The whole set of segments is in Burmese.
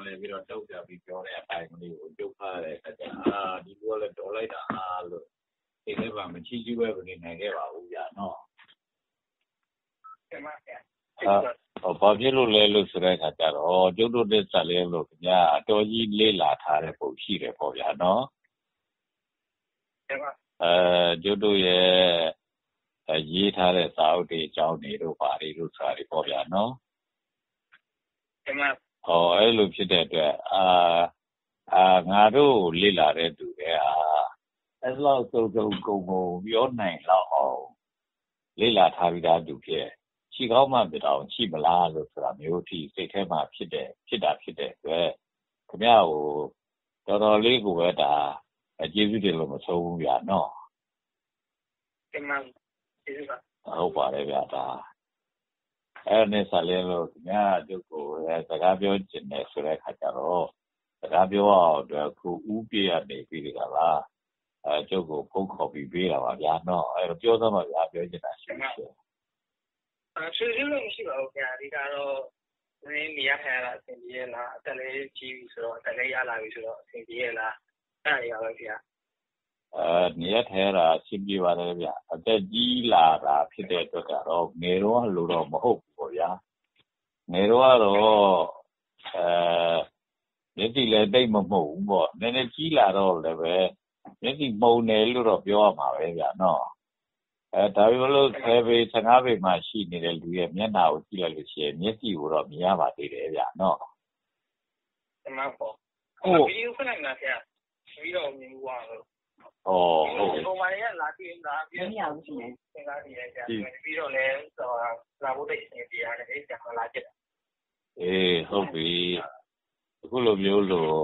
လည်းပြီးတော့တုတ်ပြပြီးပြောတဲ့အတိုင်းကလေးကိုကြုတ်ဖားတဲ့အခါကျဒီလိုလည်းတော်လိုက်တာလို့ဒီနေ့မှမချီးကျူးပဲနေနိုင်ခဲ့ပါဘူးဗျာနော်ဘာဖြစ်လို့လဲလို့ဆိုတဲ့အခါကျတော့ကျုပ်တို့တဲ့ဆက်လဲလို့ခင်ဗျာအတော်ကြီးလေးလာထားတဲ့ပုံရှိတယ်ပေါ့ဗျာနော်ကျုပ်တို့ရဲ့ရေးထားတဲ့စာအုပ်တွေအကြောင်းတွေတို့ပါတွေတို့စာတွေပေါ့ဗျာနော်အဲ့လိုဖြစ်တဲ့အတွက်ငါတို့လေ့လာတဲ့သူတွေအဲ့လောက်စုံစုံကုန်ကုန်ပြောနိုင်လောက်အောင်လေ့လာထားပြီးသားသူဖြစ်ရှိကောင်းမှပြတောင်ရှိမလားလို့ဆိုတာမျိုးထိစိတ်ထဲမှာဖြစ်တဲ့အတွက်ခင်ဗျားကိုတော်တော်လေးကိုပဲဒါကျေးဇူးတင်လို့မဆုံးဘူးဗျာနော်ဟုတ်ပါတယ်ဗျာဒါအဲ့နဲ့ဆက်လဲလို့ခင်ဗျားတို့ကိုစကားပြောကျင်တယ်ဆိုတဲ့ခါကျတော့စကားပြောအောင်အတွက်ခုဦးပြည့်ရနေပြီကလားကျုပ်ကိုဖုန်းခေါ်ပြီးပေးတာပါဗျာနော်အဲ့တော့ပြောသမှာဗျာပြောချင်တာရှိတယ်ဆွေးနွေးလို့မရှိပါဘူးခင်ဗျာဒီကတော့နေရထိုင်ရတာအဆင်ပြေရလားအသက်လေးကြီးပြီဆိုတော့အသက်လေးရလာပြီဆိုတော့အဆင်ပြေရလားအဲ့ဒါရပါပဲခင်ဗျာနေရထိုင်ရတာအဆင်ပြေပါတယ်ဗျာအသက်ကြီးလာတာဖြစ်တဲ့အတွက်ကတော့ငယ်တော့လို့တော့မဟုတ်ဘူးပေါ့ဗျာငယ်တော့ကတော့မျက်စိလည်းတိတ်မမှုတ်ဘူးပေါ့နည်းနည်းကြီးလာတော့လည်းပဲမျက်စိမှုန်တယ်လို့တော့ပြောရမှာပဲဗျာနော်ဒါပေမဲ့လို့10ပေ15ပေမှရှိနေတဲ့လူရဲ့မျက်နှာကိုကြည့်လိုက်လို့ရှိရင်မျက်စိကိုတော့မြင်ရပါသေးတယ်ဗျာနော်မှန်ပါဟုတ်ဗီဒီယိုခဏခဏဆရာပြီးတော့မြင်ဘူးအောင်လို့ဟုတ်ပုံမှန်ရလာကြည့်တာပြင်းရဘူးရှင်သင်္ကားကြီးရကြပြီးတော့လည်းလာဖို့တိတ်နေပြရတယ်အဲ့ဒါမှလာကြည့်တာဟုတ်ပြီအခုလိုမျိုးလို့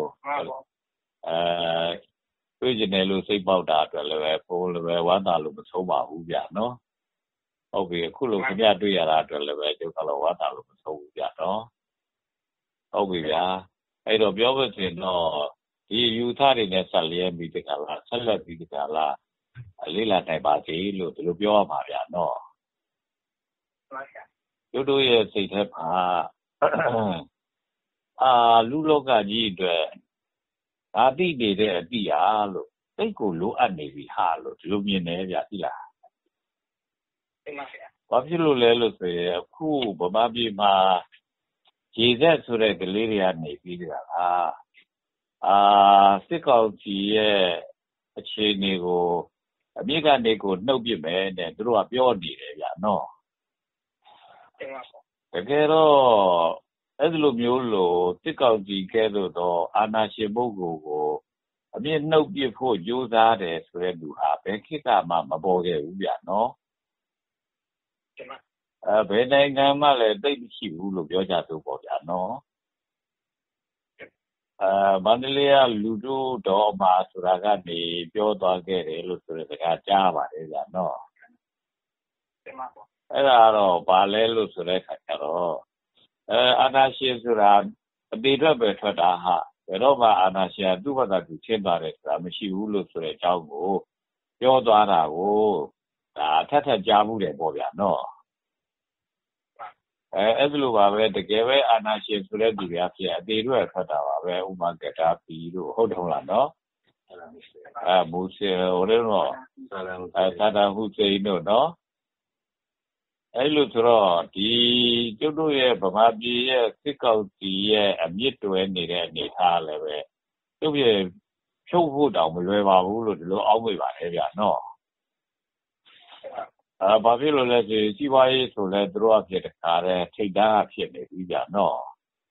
တွေ့ကျင်တယ်လို့စိတ်ပေါက်တာအတွက်လည်းပဲပုံလည်းပဲဝမ်းသာလို့မဆုံးပါဘူးဗျာနော်ဟုတ်ပြီအခုလိုခင်ဗျာတွေ့ရတာအတွက်လည်းပဲကျုပ်ကတော့ဝမ်းသာလို့မဆုံးဘူးဗျာနော်ဟုတ်ပြီဗျာအဲ့တော့ပြောလို့ဆိုရင်တော့ဒီယူထတွေနဲ့ဆက်လျက်ပြီးတကလားဆက်လက်ပြီးတကလားလေးလာနိုင်ပါစေလို့ဒီလိုပြောရမှာဗျာနော်ဟုတ်တို့ရဲ့စိတ်ထဲမှာလူလောကကြီးအတွက်ဒါသိနေတဲ့အတိဟာလို့စိတ်ကိုလိုအပ်နေပြီဟာလို့ဒီလိုမြင်တယ်ဗျာသိလားသိပါဗျာဘာဖြစ်လို့လဲလို့ဆိုရင်အခုဗမာပြည်မှာခြေဆက်ဆိုတဲ့ကလေးတွေကနေပြီးတကလားစစ်ကောင်စီရဲ့အခြေအနေကိုအမြင့်ကနေကိုနှုတ်ပစ်မယ်တဲ့သူတို့ကပြောနေတယ်ဗျာနော်တကယ်တော့အဲ့ဒီလိုမျိုးလို့စစ်ကောင်စီကဲ့သို့သောအာဏာရှင်ပုဂ္ဂိုလ်ကိုအမြင့်နှုတ်ပစ်ဖို့ကြိုးစားတယ်ဆိုတဲ့လူဟာဘယ်ခေတ်ကမှမပေါ်ခဲ့ဘူးဗျာနော်ဘယ်နိုင်ငံမှလည်းသိမရှိဘူးလို့ပြောကြသို့ပေါ့ဗျာနော်မန္တလေးကလူတို့တော်မှာဆိုတာကနေပြောသွားခဲ့တယ်လို့ဆိုတဲ့စကားကြားပါတယ်ဗျာနော်အဲ့ဒါတော့ဘာလဲလို့ဆိုတဲ့ခါကျတော့အာဏာရှင်ဆိုတာအသေးအတွက်ပဲထွက်တာဟာဘယ်တော့မှအာဏာရှင်သူ့ဘာသာသူချင်းသွားတယ်ဆိုတာမရှိဘူးလို့ဆိုတဲ့အကြောင်းကိုပြောသွားတာကိုဒါထပ်ကြားမှုတယ်ပေါ့ဗျာနော်အဲ့လိုပါပဲတကယ်ပဲအာဏာရှင်ဆိုတဲ့သူတွေအဖြစ်အသေးအတွက်ထွက်တာပါပဲဥမာကတာပီတို့ဟုတ်တယ်မလားနော်မူဆယ်ဟိုတော့ဆာဒမ်ဟူစိန်တို့နော်အဲ့လိုဆိုတော့ဒီကျုပ်တို့ရဲ့ဗမာပြည်ရဲ့စစ်ကောင်စီရဲ့အမြင့်တွဲနေတဲ့အနေအထားလည်းပဲကျုပ်ရဲ့ဖြုတ်ဖို့တောင်မလွယ်ပါဘူးလို့ဒီလိုအောက်မေ့ပါတယ်ဗျာနော်ဘာဖြစ်လို့လဲဆိုစီးပွားရေးဆိုလဲသူတို့အဖြစ်တခါတည်းထိတ်တန်းဖြစ်နေပြီဗျာနော်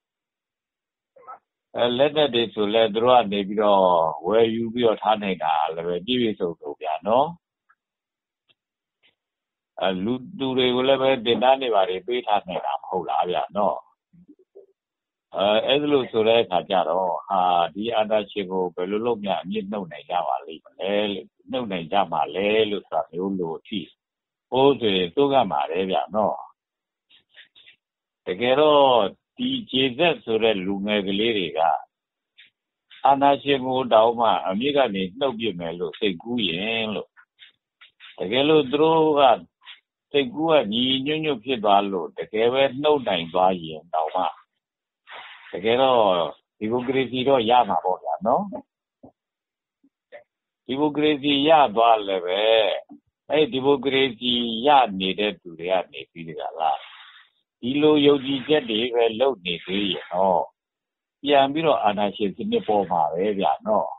လက်သက်တွေဆိုလဲသူတို့ကနေပြီးတော့ဝယ်ယူပြီးတော့ထားနေတာလည်းပဲပြည့်စုံဗျာနော်လူသူတွေကိုလည်းပဲတင်သားနေပါလေပေးထားနေတာမဟုတ်လားဗျာနော်အဲ့လိုဆိုတဲ့အခါကျတော့ဒီအာဏာရှင်ကိုဘယ်လိုလုပ်မြအမြင့်နှုတ်နိုင်ကြပါလိမ့်မလဲနှုတ်နိုင်ကြမှာလဲလို့ဆိုတာမျိုးလို့အထိဟိုးဆိုရင်သိုးကမှာလေဗျာနော်တကယ်တော့ဒီခြေသက်ဆိုတဲ့လူငယ်ကလေးတွေကအာဏာရှင်ကိုတောင်းမှအမြင့်ကနေနှုတ်ပြမယ်လို့စိတ်ကူးရင်လို့တကယ်လို့သူတို့ကစိတ်ကူးကညီညွတ်ညွတ်ဖြစ်သွားလို့တကယ်ပဲနှုတ်နိုင်သွားရင်တောင်မှတကယ်တော့ဒီမိုကရေစီတော့ရမှာပေါ့ဗျာနော်ဒီမိုကရေစီရသွားလည်းပဲအဲ့ဒီမိုကရေစီရနေတဲ့သူတွေကနေပြီးကြလားဒီလိုယုံကြည်ချက်တွေပဲလုပ်နေသေးရဲ့နော်ပြန်ပြီးတော့အာဏာရှင်စနစ်ပေါ်မှာပဲဗျာနော်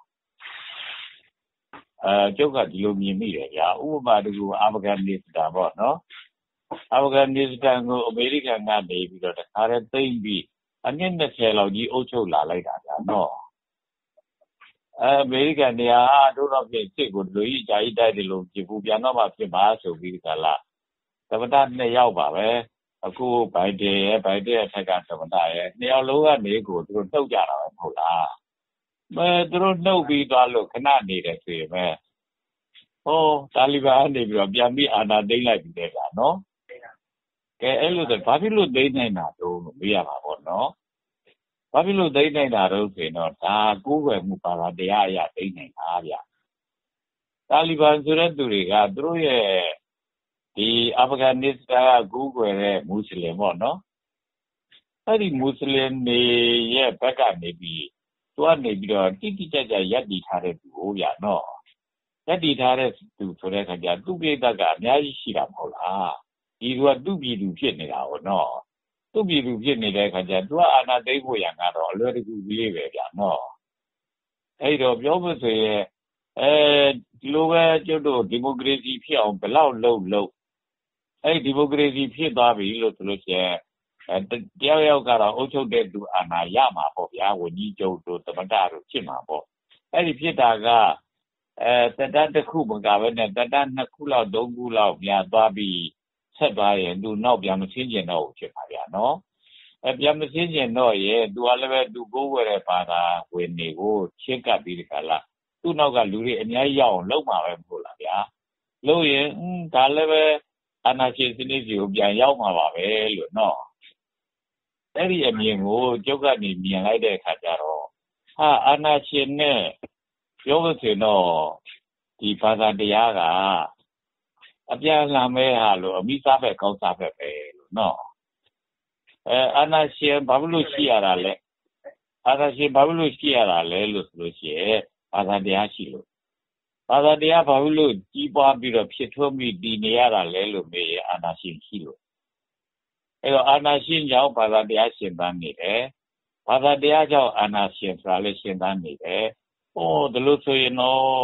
ကျုပ်ကဒီလိုမြင်မိတယ်ဗျာဥပမာတကူအာဖဂန်နစ္စတန်ပေါ့နော်အာဖဂန်နစ္စတန်ကိုအမေရိကန်ကနေပြီးတော့တခါတည်းသိမ်းပြီးအနည်း20လောက်ကြီးအုပ်ချုပ်လာလိုက်တာဗျာနော်အမေရိကန်နေရာတို့တော့ဖြစ်စစ်ကိုလူကြီးဂျာကြီးတိုက်တယ်လို့ကြည့်ဘူးပြန်တော့မှဖြစ်ပါဆိုပြီးကြလားသမတ2ယောက်ပါပဲအခုဘိုင်ဒန်ရဲ့အထက်ကသမတရဲ့2ယောက်လုံးကနေကိုသူတို့နှုတ်ကြတာပဲမဟုတ်လားသူတို့နှုတ်ပြီးသွားလို့ခဏနေတယ်ဆိုရင်ပဲတာလီဘန်ကနေပြီးတော့ပြန်ပြီးအာဏာသိမ်းလိုက်ပြီတဲ့ဗျာနော်ကဲအဲ့လိုဆိုဘာဖြစ်လို့သိမ်းနိုင်တာတော့မေးရမှာပေါ့နော်ဘာဖြစ်လို့သိမ်းနိုင်တာတော့ဆိုရင်တော့ဒါကိုယ်ွယ်မှုပါတာတရားအရသိမ်းနိုင်တာဗျတာလီဘန်ဆိုတဲ့သူတွေကသူတို့ရဲ့ဒီအာဖဂန်နစ္စတန်ကကိုယ်ွယ်တဲ့မွတ်စလင်ပေါ့နော်အဲ့ဒီမွတ်စလင်တွေရဲ့ဘက်ကနေပြီးသူကနေပြီးတော့တိတိကျကျရပ်တည်ထားတဲ့သူဟိုဗျာနော်ရပ်တည်ထားတဲ့သူဆိုတဲ့အခါကျသူ့ပြည်သက်ကအများကြီးရှိတာမဟုတ်လားဒီသူကသူ့ပြည်သူဖြစ်နေတာဟောနော်သူ့ပြည်သူဖြစ်နေတဲ့အခါကျသူကအာဏာသိမ်းဖို့ရံကတော့အလွယ်တကူလေးပဲဗျာနော်အဲ့တော့ပြောဖို့ဆိုရင်ဒီလိုပဲကျတို့ဒီမိုကရေစီဖြစ်အောင်ဘယ်လောက်လုပ်အဲ့ဒီမိုကရေစီဖြစ်သွားပြီလို့ဆိုလို့ရှိရင်တယောက်ကတော့အုပ်ချုပ်တဲ့သူအာဏာရမှာပေါ့ဗျာဝန်ကြီးချုပ်တို့သမ္မတတို့ဖြစ်မှာပေါ့အဲ့ဒီဖြစ်တာကတက်တန်းတစ်ခုမကဘဲနဲ့တက်တန်း2ခုလောက်3ခုလောက်များသွားပြီးဆက်သွားရင်သူနောက်ပြန်မဆင်းကျင်တော့ဘူးဖြစ်ပါဗျာနော်ပြန်မဆင်းကျင်တော့ရဲ့သူကလည်းပဲသူကိုယ်ဝယ်တဲ့ဘာသာဝင်တွေကိုချစ်ကပ်ပြီးဒီကလာသူ့နောက်ကလူတွေအများကြီးရအောင်လုပ်မှာပဲမဟုတ်လားဗျာလုပ်ရင်ဒါလည်းပဲအာဏာရှင်စနစ်ကြီးကိုပြန်ရောက်မှာပါပဲလို့နော်အဲ့ဒီအမြင်ကိုကျုပ်ကနေမြင်လိုက်တဲ့အခါကျတော့အာဏာရှင်နဲ့ပြောလို့ဆိုတော့ဒီဘာသာတရားကအပြန်လှန်မဲ့ဟာလို့အမိစားပဲကောင်းစားပဲပဲလို့နော်အာဏာရှင်ဘာလို့ရှိရတာလဲအာဏာရှင်ဘာလို့ရှိရတာလဲလို့ဆိုလို့ရှိရင်ဘာသာတရားရှိလို့ဘာသာတရားဘာလို့ကြီးပွားပြီးတော့ဖြစ်ထွန်းပြီးတည်နေရတာလဲလို့မေးရင်အာဏာရှင်ရှိလို့အဲ့တော့အာဏာရှင်ကြောင့်ဘာသာတရားရှင်သန်နေတယ်ဘာသာတရားကြောင့်အာဏာရှင်ဆိုတာလည်းရှင်သန်နေတယ်ဒီလိုဆိုရင်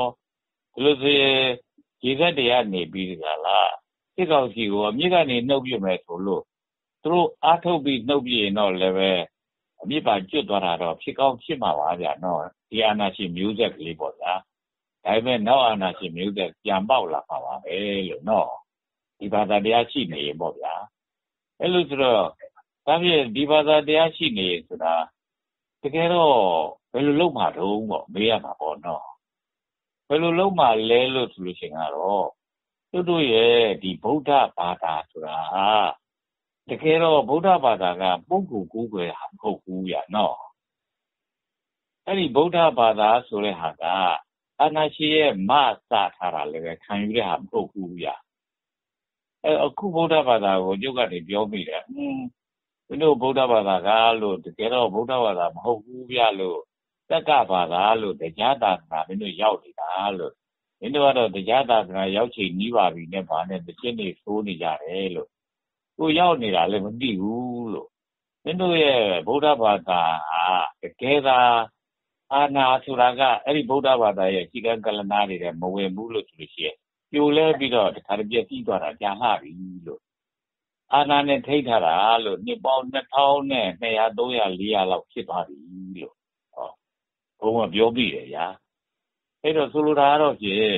ဒီသက်တရားနေပြီးကြလားစစ်ကောင်စီကိုအမြစ်ကနေနှုတ်ပြမယ်ဆိုလို့သူတို့အားထုတ်ပြီးနှုတ်ပြရင်တော့လည်းပဲအမြစ်ပါကျွတ်သွားတာတော့ဖြစ်ကောင်းဖြစ်မှာပါဗျာနော်ဒီအာဏာရှင်မျိုးဆက်ကလေးပေါ့ဗျာဒါပေမဲ့နောက်အာဏာရှင်မျိုးဆက်ပြန်ပေါက်လာပါပါပဲလို့နော်ဒီဘာသာတရားရှိနေရင်ပေါ့ဗျာအဲ့လိုဆိုတော့ဒါဖြင့်ဒီဘာသာတရားရှိနေဆိုတာတကယ်တော့ဘယ်လိုလုပ်မှာတုံးပေါ့မေးရမှာပေါ့နော်ဘယ်လိုလုပ်မှာလဲလို့ဆိုလို့ရှိရင်ကတော့တို့ရဲ့ဒီဗုဒ္ဓဘာသာဆိုတာတကယ်တော့ဗုဒ္ဓဘာသာကပုဂ္ဂိုလ်ကိုယ်ွယ်ဟာမဟုတ်ဘူးရနော်အဲ့ဒီဗုဒ္ဓဘာသာဆိုတဲ့ဟာကအာဏာရှင်ရဲ့မစထားတာလည်းပဲခံယူတဲ့ဟာမဟုတ်ဘူးရအခုဗုဒ္ဓဘာသာကိုကျုပ်ကနေပြောမိတယ်မင်းတို့ဗုဒ္ဓဘာသာကလို့တကယ်တော့ဗုဒ္ဓဘာသာမဟုတ်ဘူးဗျလို့တက္ကဘာသာလို့တရားသာသနာမင်းတို့ရောက်နေတာလို့မင်းတို့ကတော့တရားသာသနာရောက်ချိန်နီးပါပြီနဲ့ဗာနဲ့တစ်ချက်နေသိုးနေကြတယ်လို့ကိုရောက်နေတာလည်းမသိဘူးလို့မင်းတို့ရဲ့ဗုဒ္ဓဘာသာတကယ်သာအာနာဆိုတာကအဲ့ဒီဗုဒ္ဓဘာသာရဲ့ခြေကကလနာတွေလည်းမဝင်ဘူးလို့ဆိုလို့ရှိရင်ပြိုလဲပြီးတော့တခါတပြက်ပြီးသွားတာကြာလှပြီလို့အာနာနဲ့ထိထားတာလို့နှစ်ပေါင်း2200 300 400လောက်ဖြစ်သွားပြီလို့ဘုံကပြောပြီးတယ်ညာအဲ့တော့ဆိုလိုတာကတော့ဖြင့်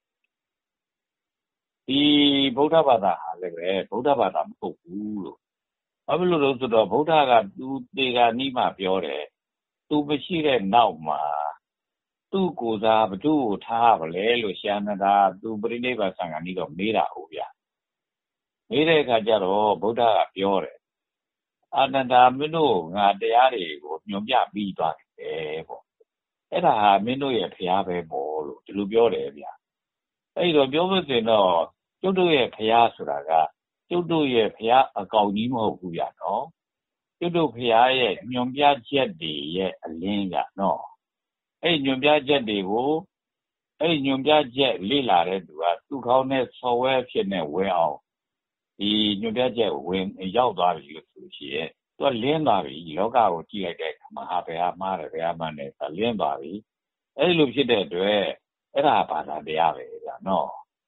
ဒီဗုဒ္ဓဘာသာဟာလည်းပဲဗုဒ္ဓဘာသာမဟုတ်ဘူးလို့ဘာဖြစ်လို့လဲဆိုတော့ဗုဒ္ဓကသူတေဂာနိမှပြောတယ်သူမရှိတဲ့နောက်မှာသူ့ကိုယ်စားဘု து ကိုထားပါလဲလို့ရှာနတာသူပြိဋိဘသံဃာနီးတော့မေးတာဟုတ်ဗျာမေးတဲ့အခါကျတော့ဗုဒ္ဓကပြောတယ်အာနန္ဒာမင်းတို့ငါတရားတွေကိုညွှန်ပြပြီးသွားတယ်ပေါ့အဲ့ဒါဟာမင်းတို့ရဲ့ဖျားပဲပေါ့လို့ဒီလိုပြောတယ်ဗျာအဲ့တော့ပြောလို့ဆိုရင်တော့ကျုပ်တို့ရဲ့ဖျားဆိုတာကကျုပ်တို့ရဲ့ဖျားအကောင်ကြီးမဟုတ်ဘူးဗျာနော်တို့ဖရာရဲ့ညွန်ပြချက်တွေရဲ့အလင်းရနော်အဲ့ညွန်ပြချက်တွေကိုအဲ့ညွန်ပြချက်လေ့လာတဲ့သူကသူ့ခေါင်းနဲ့ဆော်ဝဲဖြစ်နေဝဲအောင်ဒီညွန်ပြချက်ဝင်ရောက်သွားပြီလို့ဆိုရှိရဲ့သူကလင်းသွားပြီလောကကိုကြည့်လိုက်တဲ့အခါမှာဘယ်ဟာမှားတယ်ဘယ်ဟာမှန်တယ်ဆိုလင်းသွားပြီအဲ့လိုဖြစ်တဲ့အတွက်အဲ့ဒါဘာသာတရားပဲဗျာနော်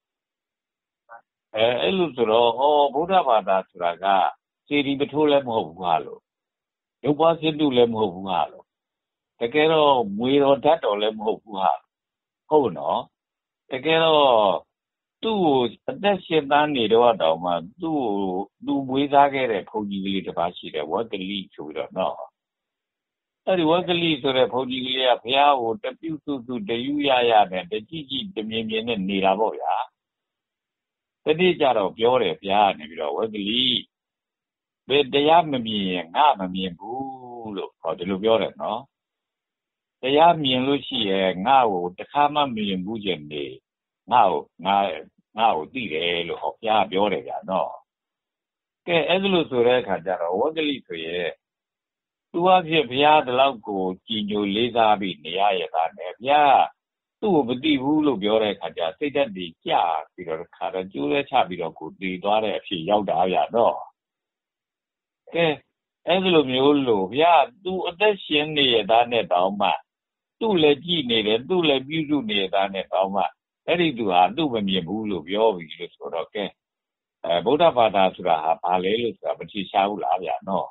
အဲ့လိုဆိုတော့ဗုဒ္ဓဘာသာဆိုတာကစေတီပထိုးလည်းမဟုတ်ဘူးဟာလို့ရုပ်ပွားစစ်တုလည်းမဟုတ်ဘူးဟာလို့တကယ်တော့မွေတော်ဓာတ်တော်လည်းမဟုတ်ဘူးဟာဟုတ်နော်တကယ်တော့သူ့ကိုအသက်ရှင်သန်နေတော့တောင်မှသူ့ကိုသူမွေးစားခဲ့တဲ့ဘုန်းကြီးကလေးတစ်ပါးရှိတယ်ဝက်ကလိဆိုပြီးတော့နော်အဲ့ဒီဝက်ကလိဆိုတဲ့ဘုန်းကြီးကလေးကဘုရားကိုတပြုစုစုတယူရရနဲ့တကြည့်ကြည့်တမြင်မြင်နဲ့နေတာပေါ့ဗျာတတိကြတော့ပြောတယ်ဘုရားကနေပြီးတော့ဝက်ကလိဘယ်တရားမမြင်ရင်ငါမမြင်ဘူးလို့ဟောဒီလိုပြောတယ်နော်တရားမြင်လို့ရှိရင်ငါ့ကိုတစ်ခါမှမမြင်ဘူးခြင်းနေငါ့ကိုသိတယ်လို့ဟောဘုရားပြောတယ်ဗျာနော်ကဲအဲ့လိုဆိုတဲ့အခါကျတော့ဝက်ကလိဆိုရဲ့သူအဖြစ်ဘုရားဒီလောက်ကိုကြည်ညိုလေးစားပြီးနေရရတာနဲ့ဘုရားသူ့ကိုမသိဘူးလို့ပြောတဲ့အခါကျစိတ်ဓာတ်တွေကြပြီးတော့ခါတော့ကျိုးလဲချပြီးတော့ကိုတည်သွားတဲ့အဖြစ်ရောက်တာဗျာနော်ကဲအဲ့လိုမျိုးလို့ဘုရားသူအသက်ရှင်နေရတာနဲ့တောင်းမှသူ့လည်းကြည်နေတယ်သူ့လည်းပြုစုနေရတာနဲ့တောင်းမှအဲ့ဒီသူဟာသူ့မမြင်ဘူးလို့ပြောပြီးလို့ဆိုတော့ကဲဗုဒ္ဓဘာသာဆိုတာဟာဘာလဲလို့ဆိုတာမထင်ရှားဘူးလားဗျာနော်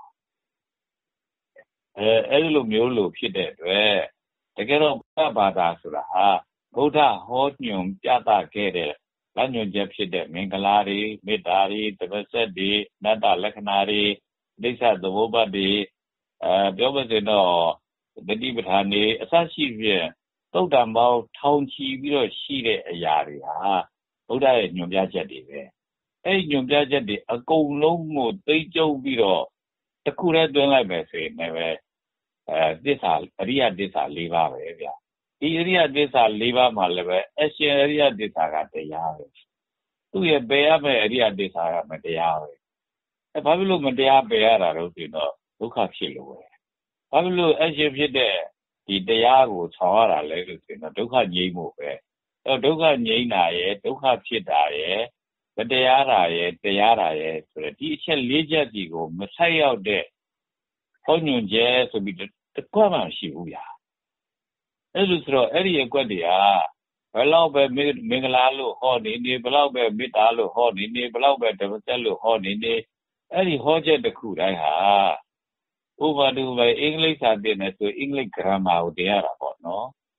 အဲ့လိုမျိုးလို့ဖြစ်တဲ့အတွက်တကယ်တော့ဗုဒ္ဓဘာသာဆိုတာဟာဗုဒ္ဓဟောညွန်ပြသခဲ့တဲ့လက်ညွန်ချက်ဖြစ်တဲ့မင်္ဂလာတွေမေတ္တာတွေတပတ်ဆက်တွေနတ္တလက္ခဏာတွေဒိဋ္ဌသဘောပတ်တွေပြောမစင်တော့တတိပဋ္ဌာန်တွေအစရှိဖြင့်သုတ်တံပေါင်းထောင်ချီပြီးတော့ရှိတဲ့အရာတွေဟာဗုဒ္ဓရဲ့ညွန်ပြချက်တွေပဲအဲ့ညွန်ပြချက်တွေအကုန်လုံးကိုသိကျုပ်ပြီးတော့တခုတည်းတွင်းလိုက်မယ်ဆိုရင်လည်းသစ္စာအရိယသစ္စာ၄ပါးပဲဗျဒီအရိယသစ္စာ၄ပါးမှာလည်းပဲအရှင်အရိယသစ္စာကတရားပဲသူ့ရဲ့ပယ်ရမယ့်အရိယသစ္စာကမတရားပဲဘာဖြစ်လို့မတရားပယ်ရတာလို့ဆိုတော့ဒုက္ခဖြစ်လို့ပဲဘာဖြစ်လို့အရှင်ဖြစ်တဲ့ဒီတရားကိုဆောင်ရတာလဲလို့ဆိုတော့ဒုက္ခငြိမ်းဖို့ပဲဒုက္ခငြိမ်းတာရဲ့ဒုက္ခဖြစ်တာရဲ့မတရားတာရဲ့တရားတာရဲ့ဆိုတော့ဒီအချက်၄ချက်စီကိုမဆက်ရောက်တဲ့ဟောညွန်ကျဲဆိုပြီးတကွမှမရှိဘူးဗျာအဲ့လိုဆိုတော့အဲ့ဒီအကွက်တွေကဘယ်လောက်ပဲမင်္ဂလာလို့ဟောနေနေဘယ်လောက်ပဲမေတ္တာလို့ဟောနေနေဘယ်လောက်ပဲဓမ္မဆက်လို့ဟောနေနေအဲ့ဒီဟောချက်တစ်ခုတိုင်းဟာဥပဒုပဲအင်္ဂလိပ်စာသင်တယ်ဆိုအင်္ဂလိပ် grammar ကိုတင်ရတာပေါ့နော်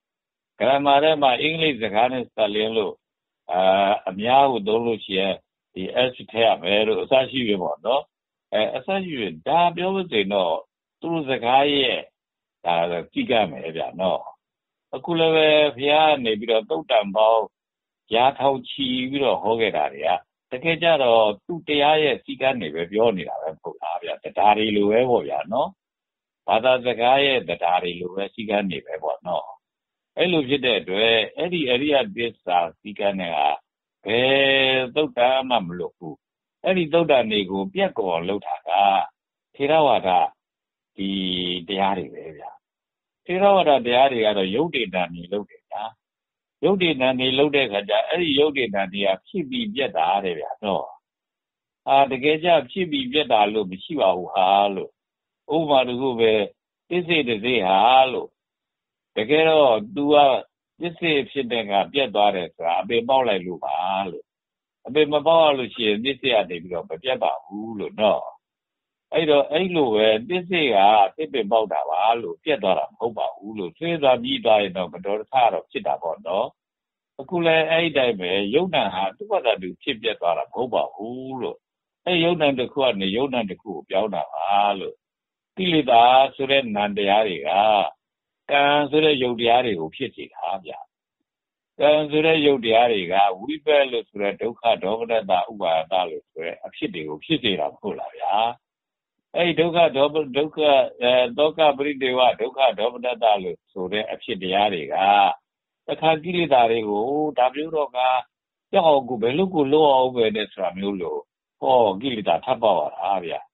grammar ထဲမှာအင်္ဂလိပ်စကားနဲ့စလင်းလို့အများကိုသုံးလို့ရှိရင်ဒီ s ထည့်ရမယ်လို့အစရှိပြီပေါ့နော်အစရှိပြီဒါပြောလို့ဆိုရင်တော့သူတို့စကားရဲ့ဒါကြည့်ကြမယ်ဗျာနော်အခုလည်းပဲဘုရားနေပြီးတော့သုတ်တံပေါင်းရာထောင်ချီပြီးတော့ဟောခဲ့တာတွေကတကယ်ကြတော့သူ့တရားရဲ့စီကံနေပဲပြောနေတာပဲဟုတ်လားဗျာတရားတွေလိုပဲပေါ့ဗျာနော်ဘာသာစကားရဲ့တရားတွေလိုပဲစီကံနေပဲပေါ့နော်အဲ့လိုဖြစ်တဲ့အတွက်အဲ့ဒီအရိယသစ္စာစီကံတွေကဘယ်သုတ်တံမှမလွတ်ဘူးအဲ့ဒီသုတ်တံတွေကိုပြက်ကော်လောက်တာကထေရဝါဒဒီတရားတွေပဲဗျာထေရဝါဒတရားတွေကတော့ယုတ်တေတံနေလောက်တယ်ဗျာယုတ်တေတံနေလောက်တဲ့ခါကျအဲ့ဒီယုတ်တေတံတွေကဖြစ်ပြီးပြက်တာတဲ့ဗျာတော့တကယ်ကြဖြစ်ပြီးပြက်တာလို့မရှိပါဘူးဟာလို့ဥပမာတခုပဲသစ္စေတစေဟာလို့တကယ်တော့ तू ကသစ္စေဖြစ်တဲ့ကပြက်သွားတယ်ဆိုတာအပေပေါက်လိုက်လို့ပါလို့အပေမပေါက်ရလို့ရှိရင်သစ္စေကနေပြီးတော့မပြက်ပါဘူးလို့နော်အဲ့တော့အဲ့လိုပဲသစ္စေကသစ်ပင်ပေါက်တာပါလို့ပြက်သွားတာမဟုတ်ပါဘူးလို့ဆွေးသွားပြီးသွားရင်တော့မတော်တဆတော့ဖြစ်တာပေါ့နော်အခုလည်းအဲ့ဒီတိုင်းပဲယုံနာဟာသူ့ဘာသာသူဖြစ်ပြက်သွားတာမဟုတ်ပါဘူးလို့အဲ့ယုံနာတစ်ခုကနေယုံနာတစ်ခုကိုပြောင်းတာပါလို့ကိလေသာဆိုတဲ့နံတရားတွေကကံဆိုတဲ့ယုတ်တရားတွေကိုဖြစ်စေတာဗျာကံဆိုတဲ့ယုတ်တရားတွေကဝိပက်လို့ဆိုတဲ့ဒုက္ခဒေါမနတဥပါဒလို့ဆိုတဲ့အဖြစ်တွေကိုဖြစ်စေတာမဟုတ်လားဗျာအဲ့ဒီဒုက္ခဒေါကသောကပရိဒေဝဒုက္ခဒေါမနတလို့ဆိုတဲ့အဖြစ်တရားတွေကတခါကိလေသာတွေကိုဒါမျိုးတော့ကကြောက်အောင်ကိုဘယ်လိုကိုလောအောင်ပဲတဲ့ဆိုတာမျိုးလို့ဟောကိလေသာထပ်ပေါက်ရတာဗျာ